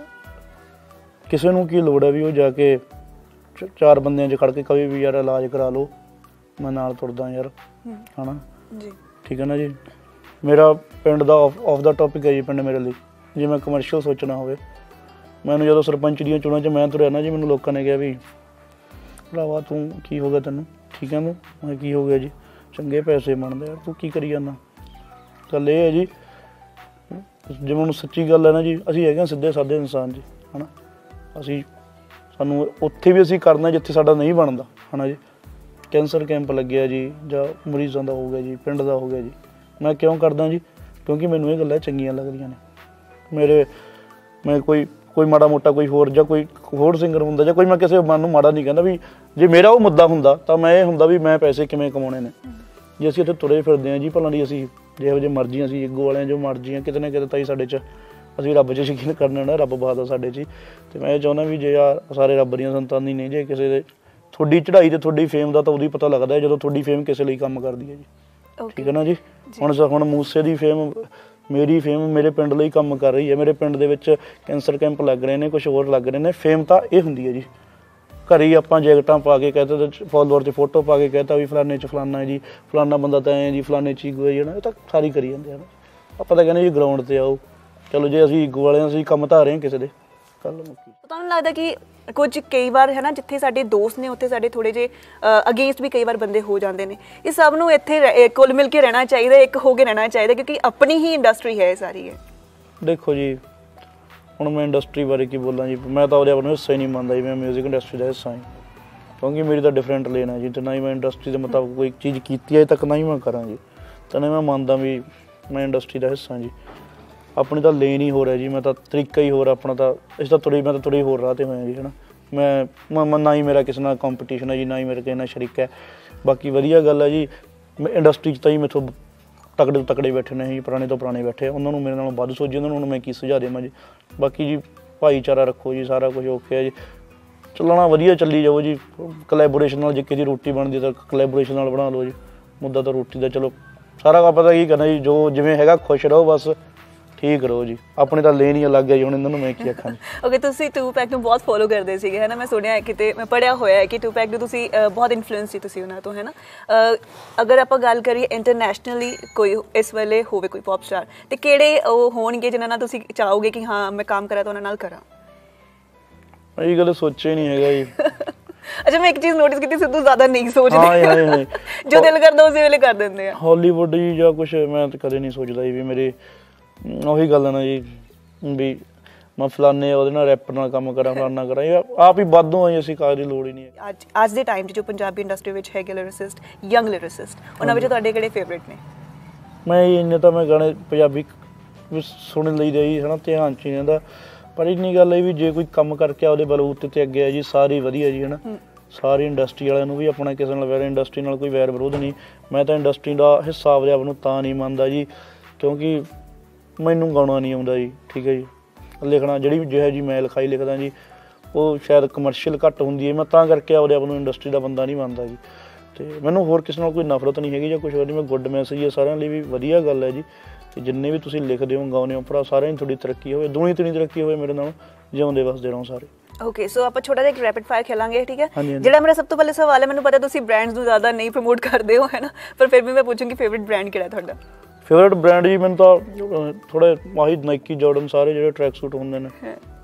ਕਿਸੇ ਨੂੰ ਕੀ ਲੋੜ ਹੈ ਵੀ ਉਹ ਜਾ ਕੇ 4 ਬੰਦਿਆਂ 'ਚ ਖੜ ਕੇ ਕਵੇ ਵੀ ਯਾਰ ਇਲਾਜ ਕਰਾ ਲਓ, ਮੈਂ ਨਾਲ ਤੁਰਦਾ ਯਾਰ, ਹੈ ਨਾ ਜੀ, ਠੀਕ ਹੈ ਨਾ ਜੀ। ਮੇਰਾ ਪਿੰਡ ਦਾ ਆਫ ਦਾ ਟੋਪਿਕ ਹੈ ਜੀ, ਪਿੰਡ ਮੇਰੇ ਲਈ ਜੇ ਮੈਂ ਕਮਰਸ਼ੀਅਲ ਸੋਚਣਾ ਹੋਵੇ, ਮੈਨੂੰ ਜਦੋਂ ਸਰਪੰਚ ਦੀਆਂ ਚੋਣਾਂ 'ਚ ਮੈਂ ਤੁਰਿਆ ਨਾ ਜੀ, ਮੈਨੂੰ ਲੋਕਾਂ ਨੇ ਕਿਹਾ ਵੀ ਭਰਾਵਾ ਤੂੰ ਕੀ ਹੋ ਗਿਆ ਤੈਨੂੰ, ਠੀਕ ਹੈ, ਮੈਂ ਕੀ ਹੋ ਗਿਆ ਜੀ, ਚੰਗੇ ਪੈਸੇ ਬਣਦੇ ਯਾਰ, ਤੂੰ ਕੀ ਕਰੀ ਜਾਂਦਾ। ਗੱਲ ਇਹ ਹੈ ਜੀ, ਜਿਵੇਂ ਹੁਣ ਸੱਚੀ ਗੱਲ ਹੈ ਨਾ ਜੀ, ਅਸੀਂ ਹੈਗੇ ਹਾਂ ਸਿੱਧੇ ਸਾਦੇ ਇਨਸਾਨ ਜੀ, ਹੈ ਨਾ, ਸਾਨੂੰ ਉੱਥੇ ਵੀ ਅਸੀਂ ਕਰਨਾ ਜਿੱਥੇ ਸਾਡਾ ਨਹੀਂ ਬਣਦਾ, ਹੈ ਨਾ ਜੀ। ਕੈਂਸਰ ਕੈਂਪ ਲੱਗਿਆ ਜੀ, ਜਾਂ ਮਰੀਜ਼ਾਂ ਦਾ ਹੋ ਗਿਆ ਜੀ, ਪਿੰਡ ਦਾ ਹੋ ਗਿਆ ਜੀ, ਮੈਂ ਕਿਉਂ ਕਰਦਾ ਜੀ, ਕਿਉਂਕਿ ਮੈਨੂੰ ਇਹ ਗੱਲਾਂ ਚੰਗੀਆਂ ਲੱਗਦੀਆਂ ਨੇ। ਮੈਂ ਕੋਈ ਮਾੜਾ ਮੋਟਾ ਕੋਈ ਹੋਰ ਜਾਂ ਕੋਈ ਹੋਰ ਸਿੰਗਰ ਹੁੰਦਾ, ਜਾਂ ਕੋਈ, ਮੈਂ ਕਿਸੇ ਮਨ ਨੂੰ ਮਾੜਾ ਨਹੀਂ ਕਹਿੰਦਾ, ਵੀ ਜੇ ਮੇਰਾ ਉਹ ਮੁੱਦਾ ਹੁੰਦਾ ਤਾਂ ਮੈਂ ਇਹ ਹੁੰਦਾ ਵੀ ਮੈਂ ਪੈਸੇ ਕਿਵੇਂ ਕਮਾਉਣੇ ਨੇ। ਜੇ ਅਸੀਂ ਇੱਥੇ ਤੁਰੇ ਫਿਰਦੇ ਹਾਂ ਜੀ, ਭਲਾ ਦੀ ਅਸੀਂ ਜਿਹੋ ਜਿਹੇ ਮਰਜ਼ੀ, ਅਸੀਂ ਇੱਗੋ ਵਾਲਿਆਂ ਜੋ ਮਰਜ਼ੀ ਹਾਂ, ਕਿਤੇ ਨਾ ਕਿਤੇ ਤਾਂ ਹੀ ਸਾਡੇ 'ਚ, ਅਸੀਂ ਰੱਬ 'ਚ ਯਕੀਨ ਕਰਨਾ ਨਾ, ਰੱਬ ਬਾਤ ਆ ਸਾਡੇ 'ਚ। ਅਤੇ ਮੈਂ ਇਹ ਚਾਹੁੰਦਾ ਵੀ ਜੇ ਯਾਰ ਸਾਰੇ ਰੱਬ ਦੀਆਂ ਸੰਤਾਨੀ ਨੇ, ਜੇ ਕਿਸੇ ਦੇ ਤੁਹਾਡੀ ਚੜ੍ਹਾਈ ਅਤੇ ਤੁਹਾਡੀ ਫੇਮ ਦਾ ਤਾਂ ਉਦੋਂ ਹੀ ਪਤਾ ਲੱਗਦਾ ਜਦੋਂ ਤੁਹਾਡੀ ਫੇਮ ਕਿਸੇ ਲਈ ਕੰਮ ਕਰਦੀ ਹੈ ਜੀ, ਠੀਕ ਹੈ ਨਾ ਜੀ। ਹੁਣ ਮੂਸੇ ਦੀ ਫੇਮ, ਮੇਰੀ ਫੇਮ ਮੇਰੇ ਪਿੰਡ ਲਈ ਕੰਮ ਕਰ ਰਹੀ ਹੈ, ਮੇਰੇ ਪਿੰਡ ਦੇ ਵਿੱਚ ਕੈਂਸਰ ਕੈਂਪ ਲੱਗ ਰਹੇ ਨੇ, ਕੁਛ ਹੋਰ ਲੱਗ ਰਹੇ ਨੇ। ਫੇਮ ਤਾਂ ਇਹ ਹੁੰਦੀ ਹੈ ਜੀ, ਘਰ ਹੀ ਆਪਾਂ ਜੈਕਟਾਂ ਪਾ ਕੇ ਕਹਿ ਤਾ, ਫੋਲੋਅਰ 'ਚ ਫੋਟੋ ਪਾ ਕੇ ਕਹਿ ਤਾ ਵੀ ਫਲਾਨੇ 'ਚ ਫਲਾਨਾ ਹੈ ਜੀ, ਫਲਾਨਾ ਬੰਦਾ ਤਾਂ ਐਂ ਜੀ, ਫਲਾਨੇ 'ਚ ਈਗੋ ਹੈ ਜੀ, ਇਹ ਤਾਂ ਸਾਰੀ ਕਰੀ ਜਾਂਦੇ ਹਨ। ਆਪਾਂ ਤਾਂ ਕਹਿੰਦੇ ਜੀ ਗਰਾਊਂਡ 'ਤੇ ਆਓ, ਚਲੋ ਜੇ ਅਸੀਂ ਈਗੋ ਵਾਲੇ ਹਾਂ, ਅਸੀਂ ਕੰਮ ਧਾਰ ਰਹੇ ਹਾਂ ਕਿਸੇ ਦੇ, ਗੱਲ ਮੁੱਕੀ। ਤੁਹਾਨੂੰ ਲੱਗਦਾ ਕਿ ਕੁਝ ਕਈ ਵਾਰ, ਹੈ ਨਾ, ਜਿੱਥੇ ਸਾਡੇ ਦੋਸਤ ਨੇ ਉੱਥੇ ਸਾਡੇ ਥੋੜ੍ਹੇ ਜਿਹੇ ਅਗੇਂਸਟ ਵੀ ਕਈ ਵਾਰ ਬੰਦੇ ਹੋ ਜਾਂਦੇ ਨੇ। ਇਹ ਸਭ ਨੂੰ ਇੱਥੇ ਕੁੱਲ ਮਿਲ ਕੇ ਰਹਿਣਾ ਚਾਹੀਦਾ, ਇੱਕ ਹੋ ਕੇ ਰਹਿਣਾ ਚਾਹੀਦਾ, ਕਿਉਂਕਿ ਆਪਣੀ ਹੀ ਇੰਡਸਟਰੀ ਹੈ ਇਹ ਸਾਰੀ। ਹੈ ਦੇਖੋ ਜੀ, ਹੁਣ ਮੈਂ ਇੰਡਸਟਰੀ ਬਾਰੇ ਕੀ ਬੋਲਾਂ ਜੀ, ਮੈਂ ਤਾਂ ਉਹਦੇ ਆਪ ਨੂੰ ਹਿੱਸਾ ਹੀ ਨਹੀਂ ਮੰਨਦਾ ਜੀ, ਮੈਂ ਮਿਊਜ਼ਿਕ ਇੰਡਸਟਰੀ ਦਾ ਹਿੱਸਾ ਹਾਂ, ਕਿਉਂਕਿ ਮੇਰੀ ਤਾਂ ਡਿਫਰੈਂਟ ਲੇਨ ਹੈ ਜੀ, ਅਤੇ ਨਾ ਹੀ ਮੈਂ ਇੰਡਸਟਰੀ ਦੇ ਮੁਤਾਬਕ ਕੋਈ ਚੀਜ਼ ਕੀਤੀ ਅਜੇ ਤੱਕ, ਨਾ ਹੀ ਮੈਂ ਕਰਾਂ ਜੀ, ਤਾਂ ਨਾ ਮੈਂ ਮੰਨਦਾ ਵੀ ਮੈਂ ਇੰਡਸਟਰੀ ਦਾ ਹਿੱਸਾ ਜੀ। ਆਪਣੀ ਤਾਂ ਲੇਨ ਹੀ ਹੋਰ ਹੈ ਜੀ, ਮੈਂ ਤਾਂ ਤਰੀਕਾ ਹੀ ਹੋਰ, ਆਪਣਾ ਤਾਂ ਮੈਂ ਤਾਂ ਤੁਰੇ ਹੋਰ ਰਾਹ 'ਤੇ ਹੋਇਆ ਜੀ, ਹੈ ਨਾ। ਮੈਂ ਨਾ ਹੀ ਮੇਰਾ ਕਿਸੇ ਨਾਲ ਕੰਪੀਟੀਸ਼ਨ ਹੈ ਜੀ, ਨਾ ਹੀ ਮੇਰਾ ਕਿਸੇ ਨਾਲ ਸ਼ਰੀਕ ਹੈ। ਬਾਕੀ ਵਧੀਆ ਗੱਲ ਹੈ ਜੀ, ਇੰਡਸਟਰੀ 'ਚ ਤਾਂ ਜੀ ਮੈਥੋਂ ਤਕੜੇ ਤੋਂ ਤਕੜੇ ਬੈਠੇ ਨੇ ਜੀ, ਪੁਰਾਣੇ ਤੋਂ ਪੁਰਾਣੇ ਬੈਠੇ, ਉਹਨਾਂ ਨੂੰ ਮੇਰੇ ਨਾਲੋਂ ਵੱਧ ਸੋਝੀ, ਉਹਨਾਂ ਨੂੰ ਹੁਣ ਮੈਂ ਕੀ ਸੁਝਾਅ ਦੇਵਾਂ ਜੀ। ਬਾਕੀ ਜੀ ਭਾਈਚਾਰਾ ਰੱਖੋ ਜੀ, ਸਾਰਾ ਕੁਝ ਓਕੇ ਹੈ ਜੀ, ਚੱਲਣਾ ਵਧੀਆ ਚੱਲੀ ਜਾਓ ਜੀ। ਕੋਲੈਬੋਰੇਸ਼ਨ ਨਾਲ ਜੇ ਕਿਸੇ ਦੀ ਰੋਟੀ ਬਣਦੀ ਤਾਂ ਕੋਲੈਬੋਰੇਸ਼ਨ ਨਾਲ ਬਣਾ ਲਓ ਜੀ, ਮੁੱਦਾ ਤਾਂ ਰੋਟੀ ਦਾ। ਚਲੋ ਸਾਰਾ ਪਤਾ ਕੀ ਕਰਨਾ ਜੀ, ਜੋ ਜਿਵੇਂ ਹੈਗਾ ਖੁਸ਼ ਰਹੋ, ਬਸ ਠੀਕ ਰਹੋ ਜੀ। ਆਪਣੇ ਤਾਂ ਲੈਣ ਹੀ ਅਲੱਗ ਹੈ ਜੀ, ਹੁਣ ਇਹਨਾਂ ਨੂੰ ਮੈਂ ਕੀ ਆਖਾਂ। ਓਕੇ, ਤੁਸੀਂ ਟੂਪੈਕ ਨੂੰ ਬਹੁਤ ਫੋਲੋ ਕਰਦੇ ਸੀਗੇ, ਹੈ ਨਾ, ਮੈਂ ਸੁਣਿਆ ਕਿਤੇ, ਮੈਂ ਪੜ੍ਹਿਆ ਹੋਇਆ ਹੈ ਕਿ ਟੂਪੈਕ ਨੂੰ ਤੁਸੀਂ ਬਹੁਤ ਇਨਫਲੂਐਂਸ ਸੀ ਤੁਸੀਂ ਉਹਨਾਂ ਤੋਂ, ਹੈ ਨਾ। ਅਗਰ ਆਪਾਂ ਗੱਲ ਕਰੀਏ ਇੰਟਰਨੈਸ਼ਨਲੀ, ਕੋਈ ਇਸ ਵੇਲੇ ਹੋਵੇ ਕੋਈ ਪੌਪ ਸਟਾਰ, ਅਤੇ ਕਿਹੜੇ ਉਹ ਹੋਣਗੇ ਜਿਨ੍ਹਾਂ ਨਾਲ ਤੁਸੀਂ ਚਾਹੋਗੇ ਕਿ ਹਾਂ ਮੈਂ ਕੰਮ ਕਰਾਂ ਤਾਂ ਉਹਨਾਂ ਨਾਲ ਕਰਾਂ? ਇਹ ਗੱਲ ਸੋਚਿਆ ਹੀ ਨਹੀਂ ਹੈਗਾ ਜੀ। ਅੱਛਾ, ਮੈਂ ਇੱਕ ਚੀਜ਼ ਨੋਟਿਸ ਕੀਤੀ, ਸਿੱਧੂ ਜ਼ਿਆਦਾ ਨਹੀਂ ਸੋਚਦੇ, ਜੋ ਦਿਲ ਕਰਦਾ ਉਸੇ ਵੇਲੇ ਕਰ ਦਿੰਦੇ ਆ। ਹਾਲੀਵੁੱਡ ਜੀ ਜਾਂ ਕੁਛ ਮੈਂ ਤਾਂ ਕਦੇ ਨਹੀਂ ਸੋਚਦਾ ਜੀ ਵੀ ਮੇਰੇ, ਉਹੀ ਗੱਲ ਹੈ ਨਾ ਜੀ, ਵੀ ਮੈਂ ਫਲਾਨੇ ਉਹਦੇ ਨਾਲ ਰੈਪਰ ਨਾਲ ਕੰਮ ਕਰਾਂ, ਫਲਾਨਾ ਕਰਾਂ, ਆਪ ਹੀ ਵਾਧੂ ਆ ਜੀ, ਅਸੀਂ ਕਾਹਦੀ ਲੋੜ ਹੀ ਨਹੀਂ ਹੈ। ਅੱਜ ਦੇ ਟਾਈਮ 'ਚ ਜੋ ਪੰਜਾਬੀ ਇੰਡਸਟਰੀ ਵਿੱਚ ਹੈਗੇ ਲਿਰਿਸਿਸਟ, ਯੰਗ ਲਿਰਿਸਿਸਟ, ਉਹਨਾਂ ਵਿੱਚ ਤੁਹਾਡੇ ਕਿਹੜੇ ਫੇਵਰੇਟ ਨੇ? ਮੈਂ ਇੰਨੇ ਤਾਂ ਮੈਂ ਗਾਣੇ ਪੰਜਾਬੀ ਸੁਣ ਲਈ ਦੇ ਜੀ, ਹੈ ਨਾ, ਧਿਆਨ 'ਚ ਨਹੀਂ ਰਹਿੰਦਾ। ਪਰ ਇੰਨੀ ਗੱਲ ਹੈ ਵੀ ਜੇ ਕੋਈ ਕੰਮ ਕਰਕੇ ਉਹਦੇ ਬਲਬੂਤੇ 'ਤੇ ਅੱਗੇ ਆ ਜੀ, ਸਾਰੀ ਵਧੀਆ ਜੀ, ਹੈ ਨਾ। ਸਾਰੀ ਇੰਡਸਟਰੀ ਵਾਲਿਆਂ ਨੂੰ ਵੀ ਆਪਣਾ ਕਿਸੇ ਨਾਲ ਵੈਰ, ਇੰਡਸਟਰੀ ਨਾਲ ਕੋਈ ਵੈਰ ਵਿਰੋਧ ਨਹੀਂ। ਮੈਂ ਤਾਂ ਇੰਡਸਟਰੀ ਦਾ ਹਿੱਸਾ ਆਪਦੇ ਆਪ ਨੂੰ ਤਾਂ ਨਹੀਂ ਮੰਨਦਾ ਜੀ, ਕਿਉਂਕਿ ਮੈਨੂੰ ਗਾਉਣਾ ਨਹੀਂ ਆਉਂਦਾ ਜੀ, ਠੀਕ ਹੈ ਜੀ। ਲਿਖਣਾ ਜਿਹੜੀ ਜਿਹੋ ਜਿਹੀ ਮੈਂ ਲਿਖਾਈ ਲਿਖਦਾ ਜੀ, ਉਹ ਸ਼ਾਇਦ ਕਮਰਸ਼ੀਅਲ ਘੱਟ ਹੁੰਦੀ ਹੈ, ਮੈਂ ਤਾਂ ਕਰਕੇ ਆਪਦੇ ਆਪ ਨੂੰ ਇੰਡਸਟਰੀ ਦਾ ਬੰਦਾ ਨਹੀਂ ਮੰਨਦਾ ਜੀ। ਅਤੇ ਮੈਨੂੰ ਹੋਰ ਕਿਸੇ ਨਾਲ ਕੋਈ ਨਫ਼ਰਤ ਨਹੀਂ ਹੈਗੀ ਜਾਂ ਕੁਛ ਹੋਰ ਨਹੀਂ। ਮੈਂ ਗੁੱਡ ਮੈਸੇਜ ਹੈ ਸਾਰਿਆਂ ਲਈ ਵੀ, ਵਧੀਆ ਗੱਲ ਹੈ ਜੀ। ਅਤੇ ਜਿੰਨੇ ਵੀ ਤੁਸੀਂ ਲਿਖਦੇ ਹੋ, ਗਾਉਂਦੇ ਹੋ, ਭਰਾ ਸਾਰਿਆਂ ਦੀ ਤੁਹਾਡੀ ਤਰੱਕੀ ਹੋਵੇ, ਦੂਣੀ ਤਿੰਨੀ ਤਰੱਕੀ ਹੋਵੇ ਮੇਰੇ ਨਾਲੋਂ, ਜਿਉਂਦੇ ਵਸਦੇ ਰਹੋ ਸਾਰੇ। ਓਕੇ, ਸੋ ਆਪਾਂ ਛੋਟਾ ਜਿਹਾ ਇੱਕ ਰੈਪਿਡ ਫਾਇਰ ਖੇਲਾਂਗੇ, ਠੀਕ ਹੈ। ਜਿਹੜਾ ਮੇਰਾ ਸਭ ਤੋਂ ਪਹਿਲੇ ਸਵਾਲ ਹੈ, ਮੈਨੂੰ ਪਤਾ ਤੁਸੀਂ ਬ੍ਰਾਂਡਸ ਨੂੰ ਜ਼ਿਆਦਾ ਨਹੀਂ ਪ੍ਰਮੋਟ ਕਰਦੇ ਹੋ, ਹੈ ਨਾ, ਪਰ ਫਿਰ ਵੀ ਮੈਂ ਪੁੱਛੂੰਗੀ ਫੇਵਰੇਟ ਬ੍ਰਾਂਡ ਕਿਹੜਾ ਤੁਹਾਡਾ? ਫੇਵਰੇਟ ਬ੍ਰਾਂਡ ਜੀ ਮੈਨੂੰ ਤਾਂ ਥੋੜ੍ਹੇ ਆਹੀ ਨਾਈਕੀ, ਜਾਰਡਨ, ਸਾਰੇ ਜਿਹੜੇ ਟਰੈਕ ਸੂਟ ਹੁੰਦੇ ਨੇ,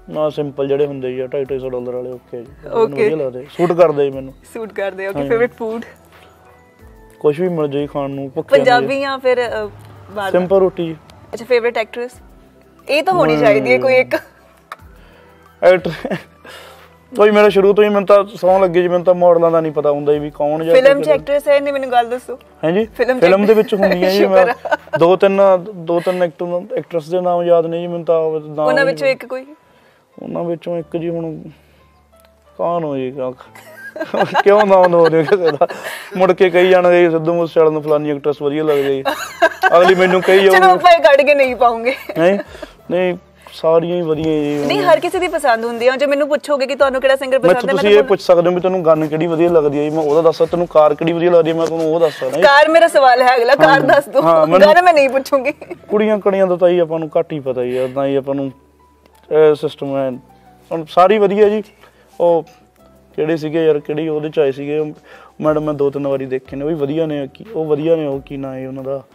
ਨਾ ਸਿੰਪਲ ਜਿਹੜੇ ਹੁੰਦੇ ਜੀ $250 ਵਾਲੇ ਓਕੇ ਜੀ ਵਧੀਆ ਲੱਗਦੇ ਸੂਟ ਕਰਦੇ ਜੀ ਮੈਨੂੰ ਸੂਟ ਕਰਦੇ ਓਕੇ ਫੇਵਰਿਟ ਫੂਡ ਕੁਝ ਵੀ ਮਿਲ ਜਾਏ ਖਾਣ ਨੂੰ ਪੰਜਾਬੀ ਜਾਂ ਫਿਰ ਸਿੰਪਲ ਰੋਟੀ ਜੀ ਅੱਛਾ ਫੇਵਰਿਟ ਐਕਟ੍ਰੈਸ ਇਹ ਤਾਂ ਹੋਣੀ ਚਾਹੀਦੀ ਹੈ ਕੋਈ ਇੱਕ ਐਕਟਰ ਕੋਈ ਮੇਰਾ ਸ਼ੁਰੂ ਤੋਂ ਹੀ ਮੈਨੂੰ ਤਾਂ ਸੌਂ ਲੱਗੇ ਜੀ ਮੈਨੂੰ ਤਾਂ ਮਾਡਲਾਂ ਦਾ ਨਹੀਂ ਪਤਾ ਹੁੰਦਾ ਵੀ ਕੌਣ ਜਾਂ ਫਿਲਮ 'ਚ ਐਕਟ੍ਰੈਸ ਹੈ ਨਹੀਂ ਮੈਨੂੰ ਗੱਲ ਦੱਸੋ ਹਾਂਜੀ ਫਿਲਮ ਦੇ ਵਿੱਚ ਹੁੰਦੀਆਂ ਜੀ ਮੈਂ ਦੋ ਤਿੰਨ ਐਕਟਰਸ ਦੇ ਨਾਮ ਯਾਦ ਨਹੀਂ ਜੀ ਮੈਨੂੰ ਤਾਂ ਉਹਨਾਂ ਵਿੱਚੋਂ ਇੱਕ ਕੋਈ ਉਹਨਾਂ ਵਿੱਚੋਂ ਇੱਕ ਜੀ ਹੁਣ ਕੌਣ ਹੋ ਜੀ ਕਿਉਂ ਨਾਮ ਹੋ ਰਿਹਾ ਕਿਸੇ ਦਾ ਮੁੜ ਕੇ ਕਹੀ ਜਾਣਗੇ ਸਿੱਧੂ ਮੂਸੇਵਾਲੇ ਨੂੰ ਫਲਾਨੀ ਐਕਟਰਸ ਵਧੀਆ ਲੱਗਦੀ ਅਗਲੀ ਮੈਨੂੰ ਕਹੀ ਜਾਊਗੀ ਚਲੋ ਭਾਈ ਕੱਢ ਕੇ ਨਹੀਂ ਪਾਉਂਗੇ ਨਹੀਂ ਸਾਰੀਆਂ ਹੀ ਵਧੀਆ ਜੀ ਨਹੀਂ ਹਰ ਕਿਸੇ ਦੀ ਪਸੰਦ ਹੁੰਦੀ ਹੈ ਜੇ ਮੈਨੂੰ ਪੁੱਛੋਗੇ ਕਿ ਤੁਹਾਨੂੰ ਕਿਹੜਾ ਸਿੰਗਰ ਪਸੰਦ ਹੈ ਤੁਸੀਂ ਇਹ ਪੁੱਛ ਸਕਦੇ ਹੋ ਵੀ ਤੈਨੂੰ ਗਾਣੇ ਕਿਹੜੀ ਵਧੀਆ ਲੱਗਦੀ ਹੈ ਮੈਂ ਉਹਦਾ ਦੱਸਾਂ ਤੈਨੂੰ ਕਾਰ ਕਿਹੜੀ ਵਧੀਆ ਲੱਗਦੀ ਹੈ ਮੈਂ ਤੁਹਾਨੂੰ ਉਹ ਦੱਸ ਸਕਦਾ ਕਾਰ ਮੇਰਾ ਸਵਾਲ ਹੈ ਅਗਲਾ ਕਾਰ ਦੱਸ ਦੋ ਗਾਣੇ ਮੈਂ ਨਹੀਂ ਪੁੱਛੂੰਗੀ ਕੁੜੀਆਂ ਕੜੀਆਂ ਦਾ ਤਾਂ ਹੀ ਆਪਾਂ ਨੂੰ ਘੱਟ ਹੀ ਪਤਾ ਹੀ ਉਦਾਂ ਹੀ ਆਪਾਂ ਨੂੰ ਸਿਸਟਮ ਹੈ ਹੁਣ ਸਾਰੀ ਵਧੀਆ ਜੀ ਉਹ ਕਿਹੜੇ ਸੀਗੇ ਯਾਰ ਕਿਹੜੀ ਉਹਦੇ ਚ ਆਏ ਸੀਗੇ ਮੈਡਮ ਮੈਂ 2-3 ਵਾਰੀ ਦੇਖੇ ਨੇ ਉਹ ਵੀ ਵਧੀਆ ਨੇ ਉਹ ਵਧੀਆ ਨੇ ਉਹ ਕੀ ਨਾਂ ਹੈ ਉਹਨਾਂ ਦਾ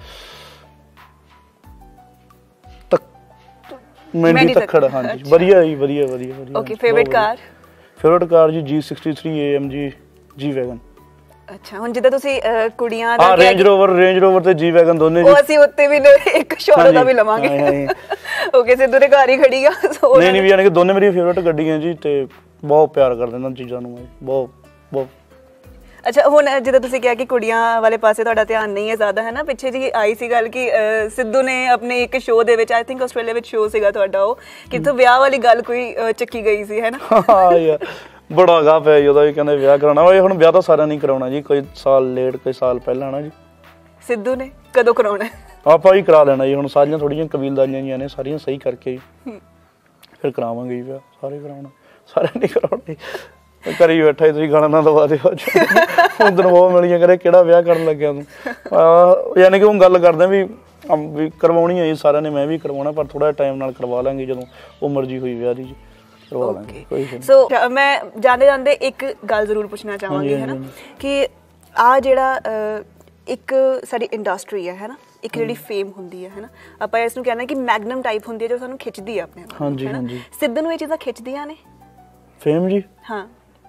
ਮੈਂਡੀ ਤੱਖੜ ਹਾਂਜੀ ਵਧੀਆ ਜੀ ਵਧੀਆ ਓਕੇ ਫੇਵਰਿਟ ਕਾਰ ਜੀ G63 AMG G ਵੈਗਨ ਅੱਛਾ ਹੁਣ ਜਿੱਦਾਂ ਤੁਸੀਂ ਕੁੜੀਆਂ ਦਾ ਰੇਂਜ ਰੋਵਰ ਤੇ G ਵੈਗਨ ਦੋਨੇ ਜੀ ਉਹ ਅਸੀਂ ਉੱਤੇ ਵੀ ਇੱਕ ਸ਼ੋਰ ਦਾ ਵੀ ਲਵਾਂਗੇ ਓਕੇ ਸਿੱਧੂ ਦੇ ਘਰ ਹੀ ਖੜੀ ਆ ਨਹੀਂ ਵੀ ਯਾਨੀ ਕਿ ਦੋਨੇ ਮੇਰੀ ਫੇਵਰਿਟ ਗੱਡੀਆਂ ਜੀ ਤੇ ਬਹੁਤ ਪਿਆਰ ਕਰਦੇ ਇਹਨਾਂ ਚੀਜ਼ਾਂ ਨੂੰ ਬਹੁਤ ਅੱਛਾ ਹੁਣ ਜਿੱਦਾਂ ਤੁਸੀਂ ਕਿਹਾ ਕਿ ਕੁੜੀਆਂ ਵਾਲੇ ਪਾਸੇ ਤੁਹਾਡਾ ਧਿਆਨ ਨਹੀਂ ਹੈ ਜ਼ਿਆਦਾ ਹੈ ਨਾ ਪਿੱਛੇ ਜੀ ਆਈ ਸੀ ਗੱਲ ਕਿ ਸਿੱਧੂ ਨੇ ਆਪਣੇ ਇੱਕ ਸ਼ੋਅ ਦੇ ਵਿੱਚ ਆਈ ਥਿੰਕ ਆਸਟ੍ਰੇਲੀਆ ਵਿੱਚ ਸ਼ੋਅ ਸੀਗਾ ਤੁਹਾਡਾ ਉਹ ਕਿੱਥੋਂ ਵਿਆਹ ਵਾਲੀ ਗੱਲ ਕੋਈ ਚੱਕੀ ਗਈ ਸੀ ਹੈ ਨਾ ਹਾਂ ਯਾਰ ਬੜਾ ਗਾ ਪਿਆ ਜੀ ਉਹਦਾ ਵੀ ਕਹਿੰਦੇ ਵਿਆਹ ਕਰਾਉਣਾ ਓਏ ਹੁਣ ਵਿਆਹ ਤਾਂ ਸਾਰਿਆਂ ਨਹੀਂ ਕਰਾਉਣਾ ਜੀ ਕੋਈ ਸਾਲ ਲੇਟ ਕੋਈ ਸਾਲ ਪਹਿਲਾਂ ਨਾ ਜੀ ਸਿੱਧੂ ਨੇ ਕਦੋਂ ਕਰਾਉਣਾ ਆਪਾਂ ਹੀ ਕਰਾ ਲੈਣਾ ਜੀ ਹੁਣ ਸਾਰੀਆਂ ਥੋੜੀਆਂ ਕਬੀਲਦਾਰੀਆਂ ਜੀਆਂ ਨੇ ਸਾਰੀਆਂ ਸਹੀ ਕਰਕੇ ਫਿਰ ਕਰਾਵਾਂਗੇ ਜੀ ਵਿਆਹ ਸਾਰੇ ਕਰਾਉਣਾ ਸਾਰਿਆਂ ਨਹੀਂ ਕਰਾਉਣਾ ਕਰੀ ਬੈਠਾ ਤੁਸੀਂ ਗਾਣਾ ਨਾ ਦਵਾ ਦਿਓ ਉਦੋਂ ਬਹੁਤ ਮਿਲੀਆਂ ਕਰੇ ਕਿਹੜਾ ਵਿਆਹ ਕਰਨ ਲੱਗਿਆ ਤੂੰ ਯਾਨੀ ਕਿ ਉਹ ਗੱਲ ਕਰਦੇ ਵੀ ਕਰਵਾਉਣੀ ਹੈ ਜੀ ਸਾਰਿਆਂ ਨੇ ਮੈਂ ਵੀ ਕਰਵਾਉਣਾ ਪਰ ਥੋੜਾ ਟਾਈਮ ਨਾਲ ਕਰਵਾ ਲਾਂਗੇ ਜਦੋਂ ਉਹ ਮਰਜ਼ੀ ਹੋਈ ਵਿਆਹ ਦੀ ਜੀ ਕਰਵਾ ਲਾਂਗੇ ਸੋ ਮੈਂ ਜਾਂਦੇ ਇੱਕ ਗੱਲ ਜ਼ਰੂਰ ਪੁੱਛਣਾ ਚਾਹਾਂਗੀ ਹੈ ਨਾ ਕਿ ਆ ਜਿਹੜਾ ਇੱਕ ਸਾਡੀ ਇੰਡਸਟਰੀ ਹੈ ਨਾ ਇੱਕ ਜਿਹੜੀ ਫੇਮ ਹੁੰਦੀ ਹੈ ਨਾ ਆਪਾਂ ਇਸ ਨੂੰ ਕਹਿੰਦੇ ਕਿ ਮੈਗਨਮ ਟਾਈਪ ਹੁੰਦੀ ਹੈ ਜੋ ਸਾਨੂੰ ਖਿੱਚਦੀ ਹੈ ਆਪਣੇ ਨਾਲ ਹਾਂਜੀ ਸਿੱਧੂ ਨੂੰ ਇਹ ਚੀਜ਼ਾਂ ਖਿੱਚਦੀਆਂ ਨੇ ਫੇਮ ਜੀ ਹਾਂ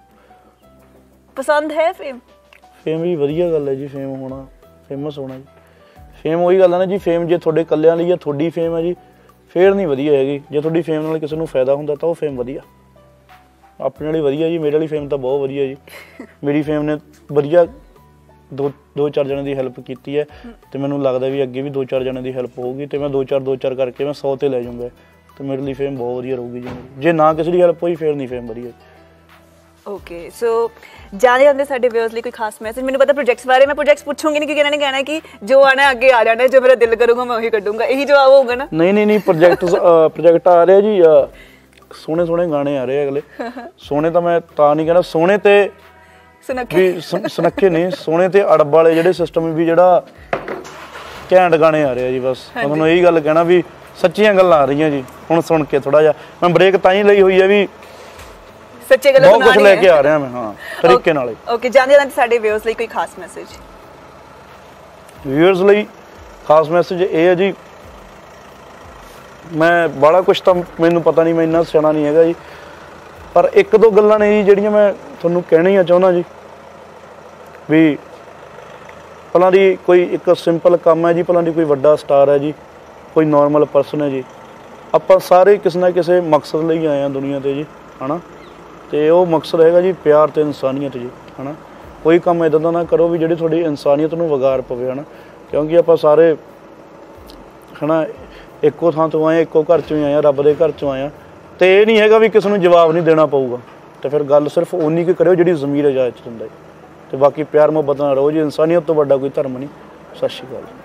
ਪਸੰਦ ਹੈ ਫੇਮ ਵੀ ਵਧੀਆ ਗੱਲ ਹੈ ਜੀ ਫੇਮ ਹੋਣਾ ਫੇਮਸ ਹੋਣਾ ਜੀ ਫੇਮ ਉਹੀ ਗੱਲ ਹੈ ਨਾ ਜੀ ਫੇਮ ਜੇ ਤੁਹਾਡੇ ਇਕੱਲਿਆਂ ਲਈ ਜਾਂ ਤੁਹਾਡੀ ਫੇਮ ਹੈ ਜੀ ਫੇਰ ਨਹੀਂ ਵਧੀਆ ਹੈਗੀ ਜੇ ਤੁਹਾਡੀ ਫੇਮ ਨਾਲ ਕਿਸੇ ਨੂੰ ਫਾਇਦਾ ਹੁੰਦਾ ਤਾਂ ਉਹ ਫੇਮ ਵਧੀਆ ਆਪਣੇ ਲਈ ਵਧੀਆ ਜੀ ਮੇਰੇ ਲਈ ਫੇਮ ਤਾਂ ਬਹੁਤ ਵਧੀਆ ਜੀ ਮੇਰੀ ਫੇਮ ਨੇ ਵਧੀਆ ਦੋ ਚਾਰ ਜਣਿਆਂ ਦੀ ਹੈਲਪ ਕੀਤੀ ਹੈ ਤੇ ਮੈਨੂੰ ਲੱਗਦਾ ਵੀ ਅੱਗੇ ਵੀ 2-4 ਜਣਿਆਂ ਦੀ ਹੈਲਪ ਹੋਊਗੀ ਤੇ ਮੈਂ 2-4 ਕਰਕੇ ਮੈਂ 100 ਤੇ ਲੈ ਜਾਊਂਗਾ ਤੇ ਮੇਰੇ ਲਈ ਫੇਮ ਬਹੁਤ ਵਧੀਆ ਰਹੂਗੀ ਜੀ ਜੇ ਨਾ ਕਿਸੇ ਦੀ ਹੈਲਪ ਹੋਈ ਫੇਰ ਨਹੀਂ ਫੇਮ ਵਧੀਆ ਓਕੇ ਸੋ ਜਾਂਦੇ ਸਾਡੇ ਵਿਊਅਰਸ ਲਈ ਕੋਈ ਖਾਸ ਮੈਸੇਜ ਮੈਨੂੰ ਪਤਾ ਪ੍ਰੋਜੈਕਟਸ ਬਾਰੇ ਮੈਂ ਪ੍ਰੋਜੈਕਟਸ ਪੁੱਛੂੰਗੀ ਨਹੀਂ ਕਿਉਂਕਿ ਇਹਨਾਂ ਨੇ ਕਹਿਣਾ ਕਿ ਜੋ ਆਣਾ ਅੱਗੇ ਆ ਜਾਣਾ ਜੋ ਮੇਰਾ ਦਿਲ ਕਰੂਗਾ ਮੈਂ ਉਹੀ ਕੱਢੂੰਗਾ ਇਹੀ ਜਵਾਬ ਹੋਊਗਾ ਨਾ ਨਹੀਂ ਪ੍ਰੋਜੈਕਟ ਆ ਰਿਹਾ ਜੀ ਸੋਹਣੇ ਗਾਣੇ ਆ ਰਹੇ ਅਗਲੇ ਸੋਹਣੇ ਤਾਂ ਮੈਂ ਤਾਂ ਨਹੀਂ ਕਹਿਣਾ ਸੋਹਣੇ ਤੇ ਸੁਨੱਖੇ ਨਹੀਂ ਸੋਹਣੇ ਤੇ ਅੜਬ ਵਾਲੇ ਜਿਹੜੇ ਸਿਸਟਮ ਵੀ ਜਿਹੜਾ ਘੈਂਟ ਗਾਣੇ ਆ ਰਹੇ ਜੀ ਬਸ ਤੁਹਾਨੂੰ ਇਹੀ ਗੱਲ ਕਹਿਣਾ ਵੀ ਸੱਚੀਆਂ ਗੱਲਾਂ ਆ ਰਹੀਆਂ ਜੀ ਹੁਣ ਸੁਣ ਕੇ ਥੋੜਾ ਜਿਹਾ ਮੈਂ ਬ੍ਰੇਕ ਤਾਂ ਹੀ ਲਈ ਹੋਈ ਹੈ ਵੀ ਸੱਚੇ ਗੱਲਾਂ ਬਹੁਤ ਕੁਝ ਲੈ ਕੇ ਆ ਰਿਹਾ ਮੈਂ ਹਾਂ ਤਰੀਕੇ ਨਾਲ ਓਕੇ ਜਾਂਦੇ ਸਾਡੇ ਵਿਊਅਰਸ ਲਈ ਕੋਈ ਖਾਸ ਮੈਸੇਜ ਵਿਊਅਰਸ ਲਈ ਖਾਸ ਮੈਸੇਜ ਇਹ ਹੈ ਜੀ ਮੈਂ ਬੜਾ ਕੁਝ ਤਾਂ ਮੈਨੂੰ ਪਤਾ ਨਹੀਂ ਮੈਂ ਇੰਨਾ ਸਿਆਣਾ ਨਹੀਂ ਹੈਗਾ ਜੀ ਪਰ 1-2 ਗੱਲਾਂ ਨੇ ਜੀ ਜਿਹੜੀਆਂ ਮੈਂ ਤੁਹਾਨੂੰ ਕਹਿਣੀਆਂ ਚਾਹੁੰਦਾ ਜੀ ਵੀ ਭਲਾਂ ਦੀ ਕੋਈ ਇੱਕ ਸਿੰਪਲ ਕੰਮ ਹੈ ਜੀ ਭਲਾਂ ਦੀ ਕੋਈ ਵੱਡਾ ਸਟਾਰ ਹੈ ਜੀ ਕੋਈ ਨਾਰਮਲ ਪਰਸਨ ਹੈ ਜੀ ਆਪਾਂ ਸਾਰੇ ਕਿਸੇ ਨਾ ਕਿਸੇ ਮਕਸਦ ਲਈ ਆਏ ਹਾਂ ਦੁਨੀਆ ਤੇ ਜੀ ਹਨਾ ਤੇ ਉਹ ਮਕਸਦ ਹੈਗਾ ਜੀ ਪਿਆਰ ਤੇ ਇਨਸਾਨੀਅਤ ਜੀ ਹਨਾ ਕੋਈ ਕੰਮ ਇਦਾਂ ਦਾ ਨਾ ਕਰੋ ਵੀ ਜਿਹੜੀ ਤੁਹਾਡੀ ਇਨਸਾਨੀਅਤ ਨੂੰ ਵਿਗਾੜ ਪਵੇ ਹਨਾ ਕਿਉਂਕਿ ਆਪਾਂ ਸਾਰੇ ਹਨਾ ਇੱਕੋ ਥਾਂ ਤੋਂ ਆਏ ਇੱਕੋ ਘਰ ਚੋਂ ਹੀ ਆਏ ਰੱਬ ਦੇ ਘਰ ਚੋਂ ਆਏ ਤੇ ਇਹ ਨਹੀਂ ਹੈਗਾ ਵੀ ਕਿਸੇ ਨੂੰ ਜਵਾਬ ਨਹੀਂ ਦੇਣਾ ਪਊਗਾ ਤੇ ਫਿਰ ਗੱਲ ਸਿਰਫ ਉਨੀ ਕੁ ਕਰਿਓ ਜਿਹੜੀ ਜ਼ਮੀਰ ਇਜਾਜ਼ਤ ਦਿੰਦਾ ਤੇ ਬਾਕੀ ਪਿਆਰ ਮੁਹੱਬਤ ਨਾਲ ਰਹੋ ਜੀ ਇਨਸਾਨੀਅਤ ਤੋਂ ਵੱਡਾ ਕੋਈ ਧਰਮ ਨਹੀਂ ਸਤਿ ਸ਼੍ਰੀ ਅਕਾਲ